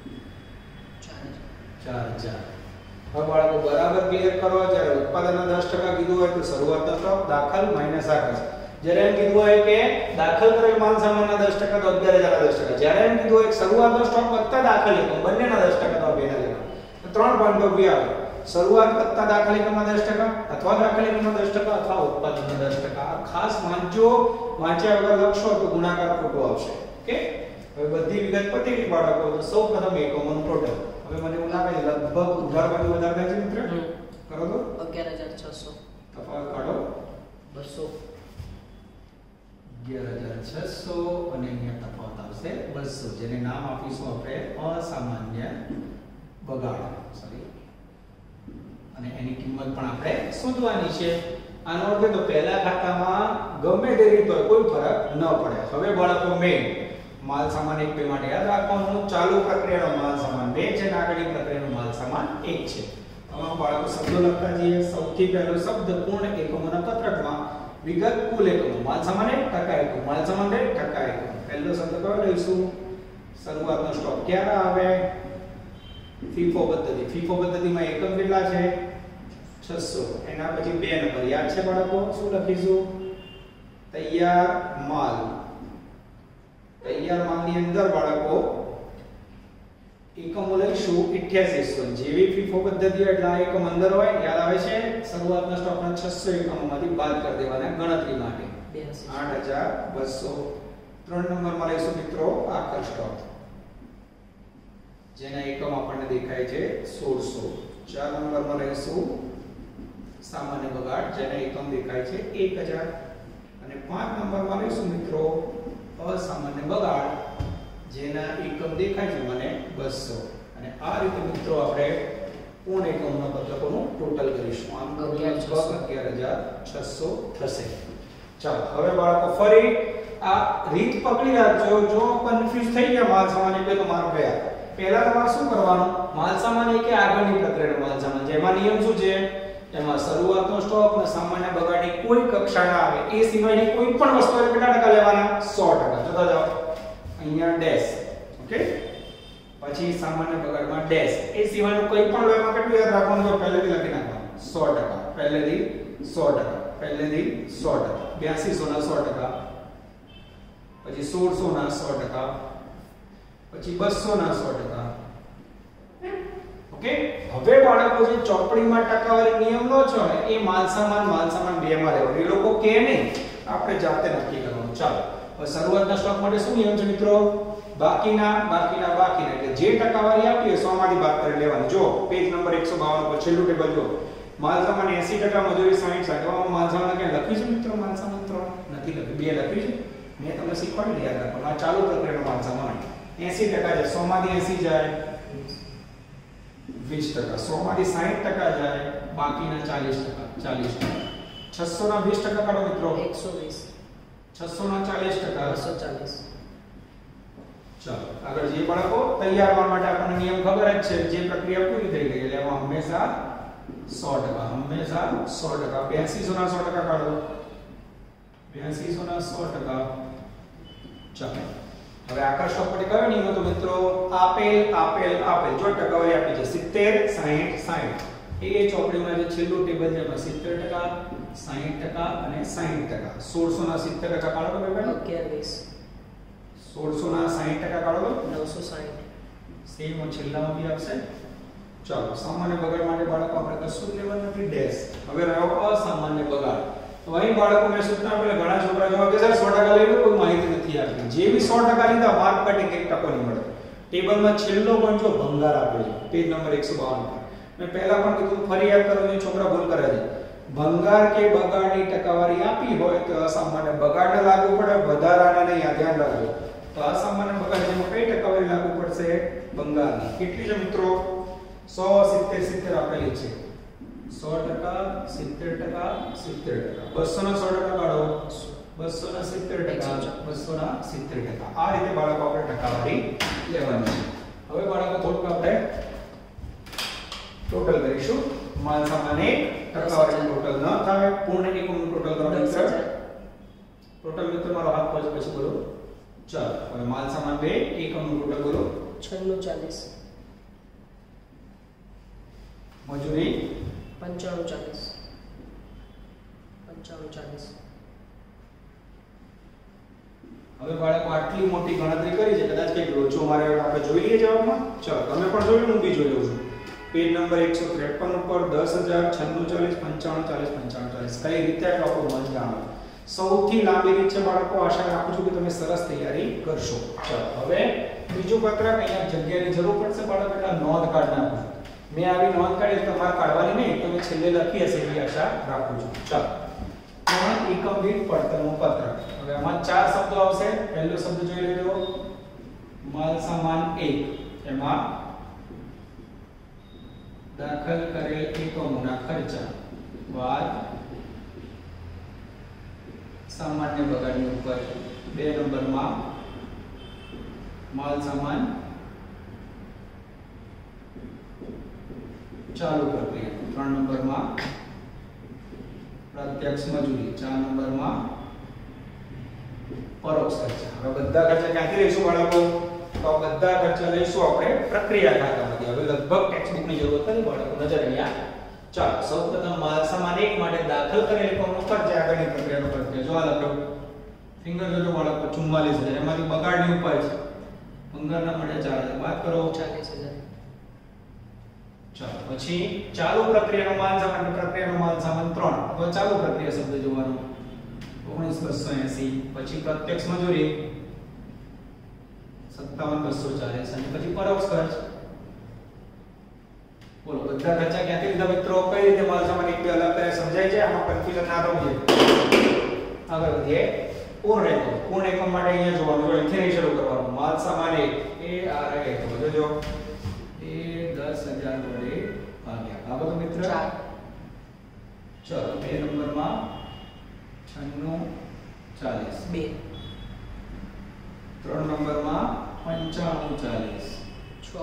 4000. હવે બાળકો બરાબર ક્લિયર કરો. જ્યારે ઉત્પાદનના 10% કીધું હોય તો શરૂઆતનો સ્ટોક દાખલ માઈનસ આકાશ. જ્યારે એમ કીધું હોય કે દાખલ કરેલ માલ સામાનના 10% તો 11000 ના 10%. જ્યારે એમ કીધું હોય કે શરૂઆતનો સ્ટોક વત્તા દાખલ એકમ બંનેના 10% તો બેના લેવા. તો 3 પોઈન્ટ ઓફ વ્યૂ આવે. શરૂઆત વત્તા દાખલ એકમના 10% અથવા દાખલ એકમના 10% અથવા ઉત્પાદનના 10%. આ ખાસ વાંચો. વાંચ્યા વગર લખશો તો ગુણાકાર ખોટો આવશે. ઓકે. હવે બધી વિગત પતી ગઈ બાળકો. તો સૌપ્રથમ એકમોનું ટોટલ. હવે મને એવું લાગે છે લગભગ ઉધારવાળી વધારે થાય છે મિત્ર. કરો તો 11600 તફાવત કાઢો. 200 11600 અને અહીંયા તફાવત આવશે 200 જેને નામ આપીશું આપણે અસામાન્ય બગાડ. સોરી. અને એની કિંમત પણ આપણે શોધવાની છે. આનો અર્થ તો પહેલા ખાતામાં ગમે તે રીતે કોઈ ફરક ન પડે. હવે બાળકો મેં માલ સામાન 1 2 માટે યાદ રાખવાનું ચાલુ પ્રક્રિયાનો માલ સામાન 2 છે અને આગળની પ્રક્રિયાનો માલ સામાન 1 છે. આમાં બાળકો શબ્દો લખતા જઈએ. સૌથી પહેલો શબ્દ પૂર્ણ એકમોના પત્રકમાં વિગત કુલ એકમો માલ સામાન 1% એકમ માલ સામાન 2% એકમ. પહેલો શબ્દ કયો લઈશું? શરૂઆતનો સ્ટોક ક્યારે આવે? FIFO પદ્ધતિ. FIFO પદ્ધતિમાં એકમ કેટલા છે? 600. એના પછી 2 નંબર યાદ છે બાળકો? શું લખીશું? તૈયાર માલ. તૈયાર માલની અંદર બાળકો એકમો લઈશું 8800. જેવી FIFO પદ્ધતિ એટલે આ એકમ અંદર હોય યાદ આવે છે. શરૂઆતના સ્ટોકના 600 એકમોમાંથી બાદ કરી દેવાના ગણતરી માટે 8200. 3 નંબરમાં લઈશું મિત્રો આખર સ્ટોક જેના એકમ આપણને દેખાય છે 1600. 4 નંબરમાં લઈશું સામાન્ય બગાડ જેના એકમ દેખાય છે 1000 અને 5 નંબરમાં લઈશું મિત્રો અસામાન્ય બગાડ જેના એકમ દેખાય છે મને 200. અને આ રીતે મિત્રો આપણે પૂર્ણ એકમના પત્રકોનું ટોટલ કરીશું. આમ લગભગ 11600 થશે. ચાલો હવે બાળકો ફરી આ રીત પકડી રાખજો. જો કન્ફ્યુઝ થઈ ગયા માલ સામાન એટલે તો મારો ગયા. પહેલા તમારે શું કરવાનું? માલ સામાન કે આગળની પ્રક્રિયાનો માલ સામાન જેમાં નિયમ શું છે? એમાં શરૂઆતનો સ્ટોક અને સામાન્ય બગાડની કોઈ કક્ષા ના આવે એ સિવાયની કોઈ પણ વસ્તુ કેટલા ટકા લેવાના? 100%. જોતા જાઓ. અહીંયા ડેશ. ઓકે. પછી સામાન્ય બગાડમાં ડેશ. એ સિવાયનું કોઈ પણ લેવામાં કેટલું યાદ રાખવાનું? તો પહેલેથી લખી નાખવાનું 100%. પહેલેથી 100%. પહેલેથી 100%. 8200 ના 100%. પછી 1600 ના 100%. પછી 200 ના 100%. ઓકે. હવે બાળકો જે ચોપડીમાં ટકાવારી નિયમ લો છો ને એ માલ સામાન 2 માં લેવાનો. એ લોકો કે નહીં, આપણે જાતે નક્કી કરવાનું. ચાલો હવે શરૂઆતના સ્ટોક માટે શું નિયમ છે મિત્રો? બાકીના એટલે જે ટકાવારી આપી હોય 100 માંથી બાદ કરી લેવાની. જો પેજ નંબર 152 પર છેલ્લું ટેબલ જો માલ સામાન 80%, મજૂરી 60%. આમાં માલ સામાન ક્યાં લખ્યું છે મિત્રો? માલ સામાન 3 નથી લખ્યું, 2 લખ્યું છે. મેં તમને શીખવાડી યાદ રાખો. આ ચાલુ પ્રક્રિયાનો માલ સામાન 80% છે. 100 માંથી 80 જાય 20%. 100 માંથી 60% જાય બાકીના 40%. 600 ના 20% કાઢો મિત્રો. 120. 600 ના 40%. 240. ચાલો આગળ જે બાળકો તૈયાર માલ માટે આપણને નિયમ ખબર જ છે. જે પ્રક્રિયા પૂરી થઈ ગઈ એટલે એમાં હંમેશા 100%. હંમેશા 100%. 8200 ના 100% કાઢો. 8200 ના 100%. ચાલો હવે આખર સ્ટોક માટે કયો નિયમ હતો મિત્રો? આપેલ જો ટકાવારી આપી છે 70 60 60. એ ચોપડીમાં જે છેલ્લું ટેબલ છે એમાં 70%, 60% અને 60%. 1600 ના 70% કાઢો તો ભાઈ 1120. 1600 ના 60% કાઢો તો 960. સેમ છેલ્લામાં બી આવશે. ચાલો સામાન્ય બગાડ માટે બાળકો આપણે કશું જ લેવાનું નથી ડેશ. હવે રહ્યો અસામાન્ય બગાડ. તો અહીં બાળકો મેં સૂચના આપેલા ઘણા છોકરા જોવા કે સર 100% લેવું કોઈ માહિતી નથી આપી. જે બી 100% લીધા માર્ક કટિંગ 1% નહીં મળે. ટેબલમાં છેલ્લો પણ જો ભંગાર આપ્યો છે પેજ નંબર 152 પર. મેં પહેલા પણ કીધું ફરી યાદ કરો જે છોકરા ભૂલ કરે છે. ભંગાર કે બગાડની ટકાવારી આપી હોય તો અસામાન્ય બગાડને લાગુ પડે, વધારાને નહીં. ધ્યાન રાખજો. તો અસામાન્ય બગાડ જેમાં કઈ ટકાવારી લાગુ પડશે? ભંગારની. કેટલી છે મિત્રો? 100 70 70 આપેલી છે. 100%, 70%, 70%. 200 ના 100% કાઢો. 200 ના 70%, 200 ના 70%. આ રીતે બાળકો આપણે ટકાવારી લેવાની છે. હવે બાળકો થોડુંક આપણે ટોટલ કરીશું. માલ સામાન 1 ટકાવારી ટોટલ ન થાય પૂર્ણ એકમનું ટોટલ કરો મિત્ર 10,000 ટોટલ મિત્ર મારો હાથ પર પછી બોલો ચાલો હવે માલ સામાન 2 એકમનું ટોટલ બોલો 96 મજૂરી 95 હવે બાળકો આટલી મોટી ગણતરી કરી છે કદાચ કંઈક લોચો મારે આપણે જોઈ લઈએ જવાબમાં ચલો તમે પણ જોઈ લો હું બી જોઈ લઉં છું પેજ નંબર 153 ઉપર 10,000 96 45 40 કઈ રીતે આટલો આપણો મન જાણો સૌથી લાંબી રીત છે બાળકો આશા રાખું છું કે તમે સરસ તૈયારી કરશો ચલો હવે બીજું પત્રક અહીંયા જગ્યાની જરૂર પડશે બાળકો એટલે નોંધ કાઢ નાખો મેં આવી નોંધ કાઢી તમારે કાઢવાની નહીં તમે છેલ્લે લખી હશે એવી આશા રાખું છું ચલો એકમ દીઠ પડતરનું પત્રક હવે આમાં ચાર શબ્દો આવશે પહેલો શબ્દ જોઈ લેજો માલ સામાન 1 એમાં દાખલ કરેલ એકમોના ખર્ચા બાદ સામાન્ય બગાડની ઉપર 2 નંબરમાં માલ સામાન ચાલુ પ્રક્રિયા 3 નંબરમાં પ્રત્યક્ષ મજૂરી 4 નંબરમાં પરોક્ષ ખર્ચા હવે બધા ખર્ચા ક્યાંથી લઈશું બાળકો તો બધા ખર્ચા લઈશું આપણે પ્રક્રિયા ખાતામાંથી હવે લગભગ ટેક્સ્ટ બુકની જરૂરત નથી બાળકો નજર અહીંયા ચાલો સૌપ્રથમ માલ સામાન 1 માટે દાખલ કરેલ એકમનો ખર્ચ આગળની પ્રક્રિયાનો ખર્ચ જો આ લખો ફિંગર જોજો બાળકો 44000 એમાંથી બગાડની ઉપર છે ભંગારના માટે 4000 બાદ કરો 40,000 ચાલો પછી ચાલુ પ્રક્રિયાનો માલ સામાન 3 અથવા ચાલુ પ્રક્રિયા શબ્દ જોવાનો 19280 પછી પ્રત્યક્ષ મજૂરી 57240 અને પછી પરોક્ષ ખર્ચ બોલો બધા ખર્ચા ક્યાંથી લીધા મિત્રો કઈ રીતે માલ સામાન એક બે અલગ કરે સમજાય છે આમાં કન્ફ્યુઝન ના થવું જોઈએ આગળ વધીએ પૂર્ણ એકમ માટે અહીંયા જોવાનું જો અહીંથી નહીં શરૂ કરવાનું માલ સામાન 1 એ આ રહે તો જોજો એ 10,000 વડે ભાગ્યા આ બધું મિત્ર 4 ચલો 2 નંબરમાં 96 40 2 3 નંબરમાં 95 40 6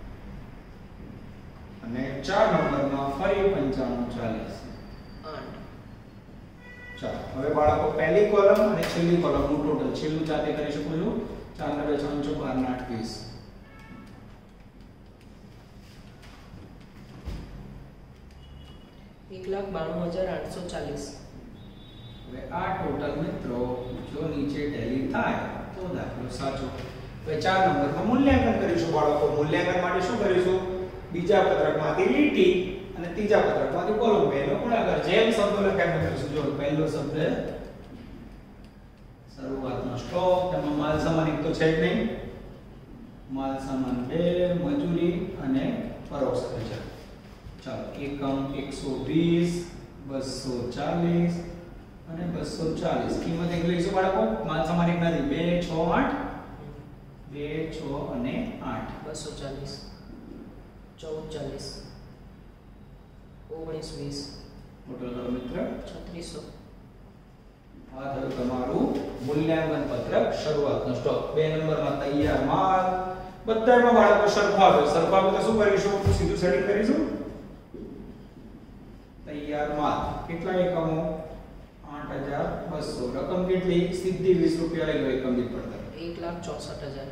અને 4 નંબરમાં ફરી 95 8 ચાલો હવે બાળકો પહેલી કોલમ અને છેલ્લી કોલમનું ટોટલ છેલ્લું જાતે કરી શકો છો 4 9 6 12 8 20 1,92,840 હવે આ ટોટલ મિત્રો જો નીચે ટેલી થાય તો દાખલો સાચો હવે 4 નંબરમાં મૂલ્યાંકન કરીશું બાળકો મૂલ્યાંકન માટે શું કરીશું બીજા પત્રકમાંથી લીટી અને ત્રીજા પત્રકમાંથી કોલમ પહેલો ગુણાકાર જેમ શબ્દો લખાય એમ કરીશું જો પહેલો શબ્દ શરૂઆતનો સ્ટોક તેમાં માલ સામાન એક તો છે જ નહીં માલ સામાન 2 મજૂરી અને પરોક્ષ ખર્ચ ચાલો એકમ 120 240 અને 240 કિંમત એક લઈશું બાળકો માલ સામાન એક નથી 2 6 8 2 6 અને 8 240 1440 1920 ટોટલ કરો મિત્ર 3600 આ થયું તમારું મૂલ્યાંકન પત્રક શરૂઆતનો સ્ટોક 2 નંબરમાં તૈયાર માલ બધામાં બાળકો સરખાવે તો શું કરીશું સીધું સેટિંગ કરીશું તૈયાર માલ કેટલા એકમો 8200 રકમ કેટલી સીધી 20 રૂપિયા લઈ લો એકમ દીઠ પડતર 1,64,000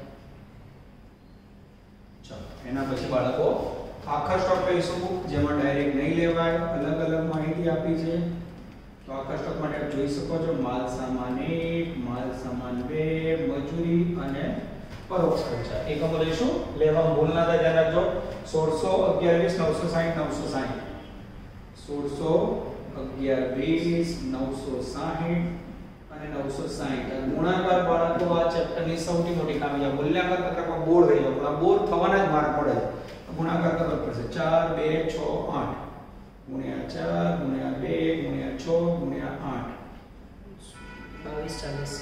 ચાલો એના પછી બાળકો આખા સ્ટોક લઈશું જેમાં ડાયરેક્ટ નહીં લેવાય અલગ અલગ માહિતી આપી છે તો આખા સ્ટોક માટે આપ જોઈ શકો છો માલ સામાન 1 માલ સામાન 2 મજૂરી અને પરોક્ષ ખર્ચા એકમો લઈશું લેવા ભૂલ ના થાય ધ્યાન રાખજો 16 11 20 960 16 11 20 960 અને 960 ગુણાકાર બાળકો આ ચેપ્ટરની સૌથી મોટી ખામી છે મૂલ્યાંકન પત્રકમાં બોર થઈ જાય બોર થવાના જ માર્ક પડે છે ગુણાકાર કરવો પડશે 4 2 6 8 ગુણ્યા 4 ગુણ્યા 2 ગુણ્યા 6 ગુણ્યા 8 2240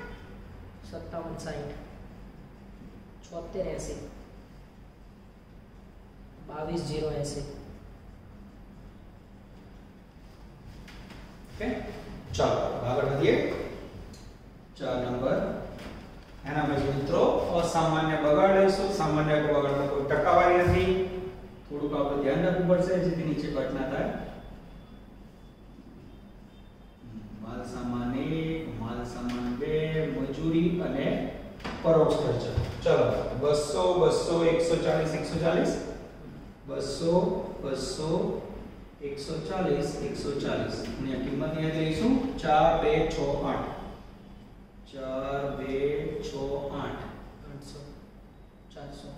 5760 7680 22080 ઓકે ચાલો આગળ વધીએ 4 નંબર એના પછી મિત્રો અસામાન્ય બગાડ લઈશું સામાન્ય બગાડમાં કોઈ ટકાવારી નથી થોડુંક આપણે ધ્યાન રાખવું પડશે જેથી નીચે કટ ના થાય. માલ સામાન 1, માલ સામાન 2, મજૂરી અને પરોક્ષ ખર્ચ. ચલો 200 200 140 140 200 200 140 અને આ કિંમત યાદ લઈશું 4 2 6 8 4 2 6 8 800 400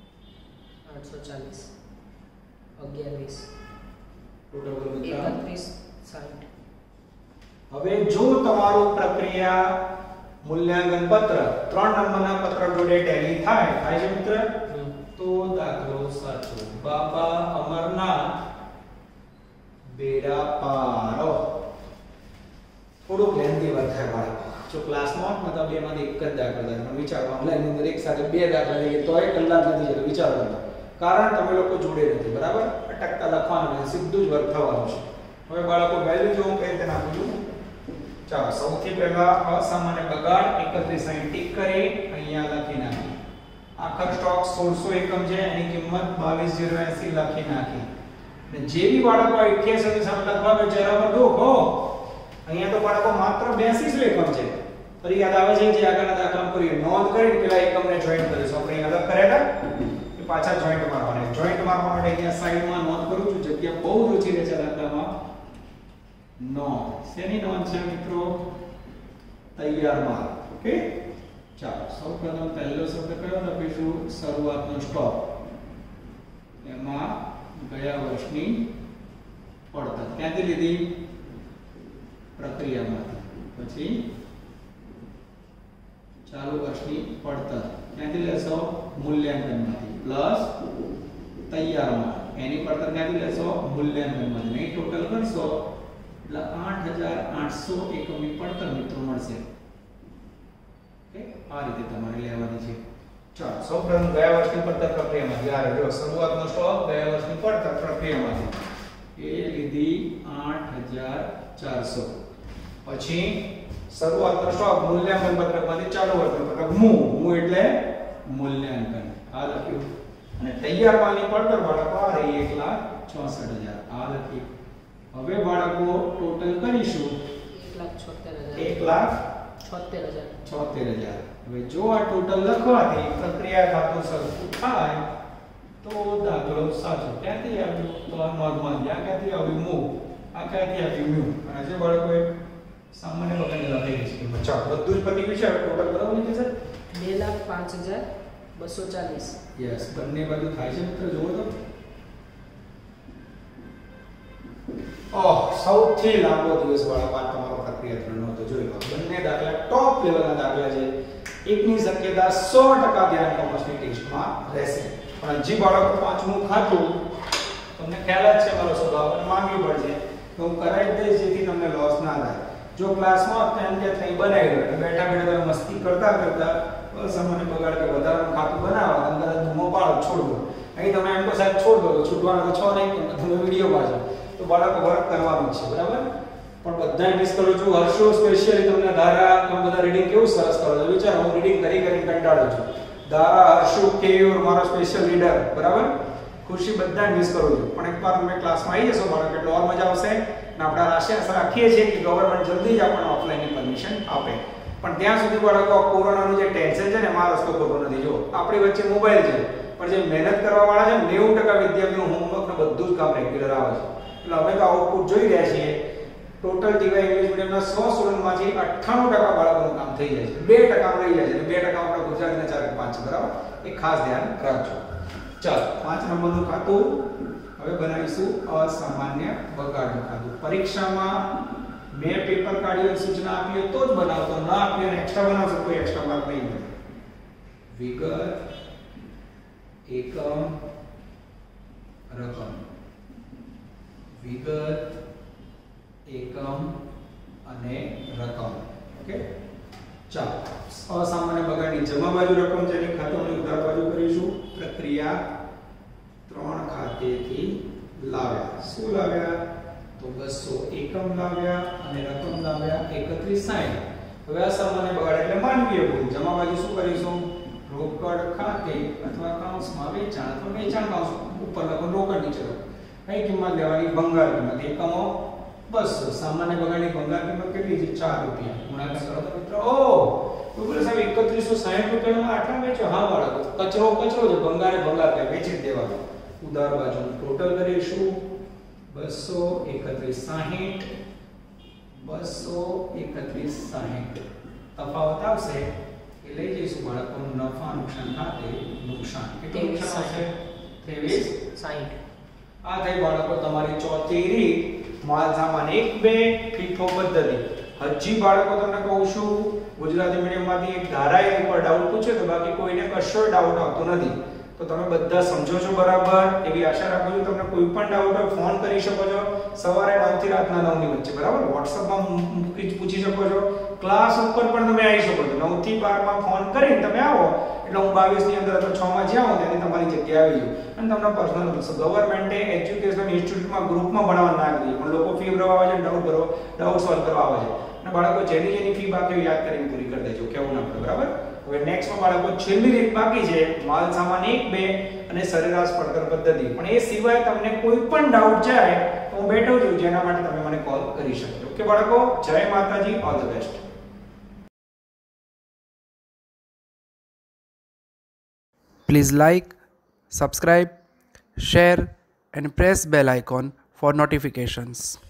840 11 ટોટલ બોલ 20 મિત્રો. 31 60. હવે જો તમારું પ્રક્રિયા મૂલ્યાંકન પત્ર 3 નંબરના પત્ર જોડે ટેલી થાય છે મિત્ર, તો દાખલો સાચો. બાબા અમરનાથ બેડા પારો. થોડુંક લેન્ધી વર્ક થાય બાળકો. જો ક્લાસમાં મતલબ બેમાંથી એક જ દાખલો થાય પણ વિચારવા ઓનલાઈન અંદર એક સાથે બે દાખલા લઈએ તો એક કલાક નથી જતો વિચારવાનો. કારણ તમે લોકો જોડે નથી, બરાબર? અટકતા લખવાનું નથી, સીધું જ વર્ક થવાનું છે. હવે બાળકો વેલ્યુ જો હું કઈ રીતે નાખું છું. ચાલો સૌથી પહેલા અસામાન્ય બગાડ 3160 ટીક કરી અહીંયા લખી નાખી. આખર સ્ટોક 1600 એકમ છે, એની કિંમત 22080 લખી નાખી. અને જે બી બાળકો 88 ની સામે લખવા કે જરા પર દુખો, અહીંયા તો બાળકો માત્ર 82 એકમ છે. ફરી યાદ આવે છે જે આગળના દાખલામાં કરીએ નોંધ કરીને પેલા એકમને જોઈન્ટ કરીશું. આપણે અલગ કરેલા કે પાછા જોઈન્ટ મારવાના. જોઈન્ટ મારવા માટે અહીંયા સાઈડમાં નોંધ કરું છું, જગ્યા બહુ જ ઓછી રહે છે દાખલામાં. નોંધ શેની નોંધ છે મિત્રો? તૈયાર માલ. ઓકે, ચાલો સૌપ્રથમ પહેલો શબ્દ કયો લખીશું? શરૂઆતનો સ્ટોક. એમાં ગયા વર્ષની પડતર ક્યાંથી લીધી? પ્રક્રિયામાંથી. પછી ચાલુ વર્ષની પડતર ક્યાંથી લેશો? મૂલ્યાંકનમાંથી. પ્લસ તૈયાર માલ, એની પડતર ક્યાંથી લેશો? મૂલ્યાંકનમાંથી. નહીં ટોટલ કરશો એટલે 8800 એકમની પડતર મિત્રો મળશે. ઓકે, આ રીતે તમારે લેવાની છે. ચાલો સૌપ્રથમ ગયા વર્ષની પડતર પ્રક્રિયામાંથી. આ રહ્યો શરૂઆતનો સ્ટોક ગયા વર્ષની પડતર પ્રક્રિયામાંથી. એ લીધી 8400. પછી શરૂઆતનો સ્ટોક મૂલ્યાંકન પત્રકમાંથી ચાલુ વર્ષનું પત્રક મુ એટલે મૂલ્યાંકન. આ લખ્યું. અને તૈયાર માલની પડતર બાળકો આ રહી 166000. આ લખી. હવે બાળકો ટોટલ કરીશું 1,76,000. હવે જો આ ટોટલ લખવાથી પ્રક્રિયા ખાતું સરખું થાય તો દાખલો સાચો. ક્યાંથી આવ્યું? તો આ નોંધમાં ત્યાં ક્યાંથી આવ્યું? મુ. આ ક્યાંથી આવ્યું? મ્યુ. અને જે બાળકોએ સામાન્ય વગરને લખેલી છે. ચાલો બધું જ પતી ગયું છે. હવે ટોટલ બરાબર છે સર? 2,05,240. યસ, બંને બાજુ થાય છે મિત્રો, જુઓ તો. સૌથી લાંબો દિવસ બાળકો આ તમારો પ્રક્રિયા ત્રણ હતો. જોઈ લો, બંને દાખલા ટોપ લેવલના દાખલા છે. એકની શક્યતા 100% ધ્યાન કોમર્સની ટેસ્ટમાં રહેશે. પણ હજી બાળકો પાંચમું ખાતું તમને ખ્યાલ જ છે મારો સ્વભાવ, માંગવી પડશે તો હું કરાવી દઈશ જેથી તમને લોસ ના થાય. જો ક્લાસમાં તેમ કે થઈ બનાવી લો બેઠા બેઠા તમે મસ્તી કરતા કરતા અસામાન્ય બગાડ કે વધારાનું ખાતું બનાવો અંદર ધૂમો પાડો, છોડ દો. અહીં તમે એમ કહો સાહેબ છોડ દો, છૂટવાના તો છો નહીં, તમે વિડીયો પાછો તો બાળકો વર્ક કરવાનું છે, બરાબર? પણ બધાય મિસ કરું છું. હર્ષો સ્પેશિયલી તમને ધારા તમે બધા રીડિંગ કેવું સરસ કરો છો. વિચાર, હું રીડિંગ કરી કંટાળું છું. ધારા, હર્ષો, કેયુર મારો સ્પેશિયલ રીડર, બરાબર? ખુશી બધાય મિસ કરું છું. પણ એકવાર તમે ક્લાસમાં આવી જશો બાળકો એટલે ઓર મજા આવશે. અને આપણે આશા રાખીએ છીએ કે ગવર્નમેન્ટ જલ્દી જ આપણને ઓફલાઈનની પરમિશન આપે. પણ ત્યાં સુધી બાળકો કોરોનાનું જે ટેન્શન છે ને એમાં રસ્તો ખબર નથી. જો આપણી વચ્ચે મોબાઈલ છે પણ જે મહેનત કરવા વાળા છે 90% વિદ્યાર્થીઓનું હોમવર્ક ને બધું જ કામ રેગ્યુલર આવે છે. એટલે અમે તો આઉટપુટ જોઈ રહ્યા છીએ. ટોટલ ટીવાય ઇંગ્લિશ મીડિયમના 100 સ્ટુડન્ટમાંથી 98% બાળકોનું કામ થઈ જાય છે. 2% રહી જાય છે. 2% આપણા ગુજરાતીના 4 કે 5 છે, બરાબર? એ ખાસ ધ્યાન રાખજો. ચાલો 5 નંબરનું ખાતું હવે બનાવીશું અસામાન્ય બગાડનું ખાતું. પરીક્ષામાં મેં પેપર કાઢી સૂચના આપી તો જ બનાવતો, ના આપી અને એક્સ્ટ્રા બનાવશો કોઈ એક્સ્ટ્રા માર્ક નહીં મળે. વિગત, એકમ, રકમ. વિગત, એકમ અને રકમ. ઓકે, ચાલો અસામાન્ય બગાડની જમા બાજુ રકમ છે એની ખાતાની ઉધાર બાજુ કરીશું. પ્રક્રિયા 3 ખાતેથી લાવ્યા. શું લાવ્યા? તો 200 એકમ લાવ્યા અને રકમ લાવ્યા 3160. હવે અસામાન્ય બગાડ એટલે માનવીય ભૂલ. જમા બાજુ શું કરીશું? રોકડ ખાતે અથવા કાઉન્સમાં વેચાણ અથવા વેચાણ કાઉન્સ ઉપર લખો રોકડ નીચે લખો કઈ કિંમત લેવાની ભંગાર કિંમત એકમો 200 સામાન્ય બગાડની ભંગાર કિંમત કેટલી છે 4 રૂપિયા ગુણાકાર કરો તો મિત્રો ઓ તો બોલે સાહેબ 3160 રૂપિયામાં આટલા વેચો હા બાળકો કચરો કચરો છે ભંગારે ભંગાર કે વેચી દેવાનો ઉધાર બાજુ ટોટલ કરીશું 23160 23160 તફાવત આવશે એ લઈ જઈશું બાળકો નફા નુકસાન ખાતે નુકસાન કેટલું નુકસાન આવશે 2360 આ થઈ બાળકો તમારી ચોથી રીત માલ સામાન 1 2 ફીફો પદ્ધતિ હજી બાળકો તમને કહું છું ગુજરાતી મીડિયમમાંથી એક ધારાએ ઉપર ડાઉટ પૂછે તો બાકી કોઈને કશો ડાઉટ આવતો નથી તો તમે બધા સમજો છો બરાબર એવી આશા રાખું છું તમને કોઈ પણ ડાઉટ હોય ફોન કરી શકો છો સવારે 9 થી રાતના 9 ની વચ્ચે બરાબર WhatsApp માં પૂછી શકો છો ક્લાસ ઉપર પણ તમે આવી શકો છો 9 થી 12 માં ફોન કરીને તમે આવો એટલે હું 22 ની અંદર અથવા 6 માં જ્યાં આવું ત્યારે તમારી જગ્યાએ આવી જાઉં અને તમને પર્સનલ ગવર્નમેન્ટે એજ્યુકેશન ઇન્સ્ટિટ્યૂટમાં ગ્રુપમાં ભણાવવા ના દીધી પણ લોકો ફી ભરવા આવે છે ડાઉટ સોલ્વ કરવા આવે છે અને બાળકો જેની ફી બાકી યાદ કરીને પૂરી કરી દેજો કેવું ના પડે બરાબર હવે નેક્સ્ટ માં બાળકો છેલ્લી રીત બાકી છે માલ સામાન 1 2 અને સરેરાશ પડતર પદ્ધતિ પણ એ સિવાય તમને કોઈ પણ ડાઉટ જાય તો હું બેઠો છું જેના માટે તમે મને કોલ કરી શકો ઓકે બાળકો જય માતાજી all the best Please like, subscribe, share and press bell icon for notifications.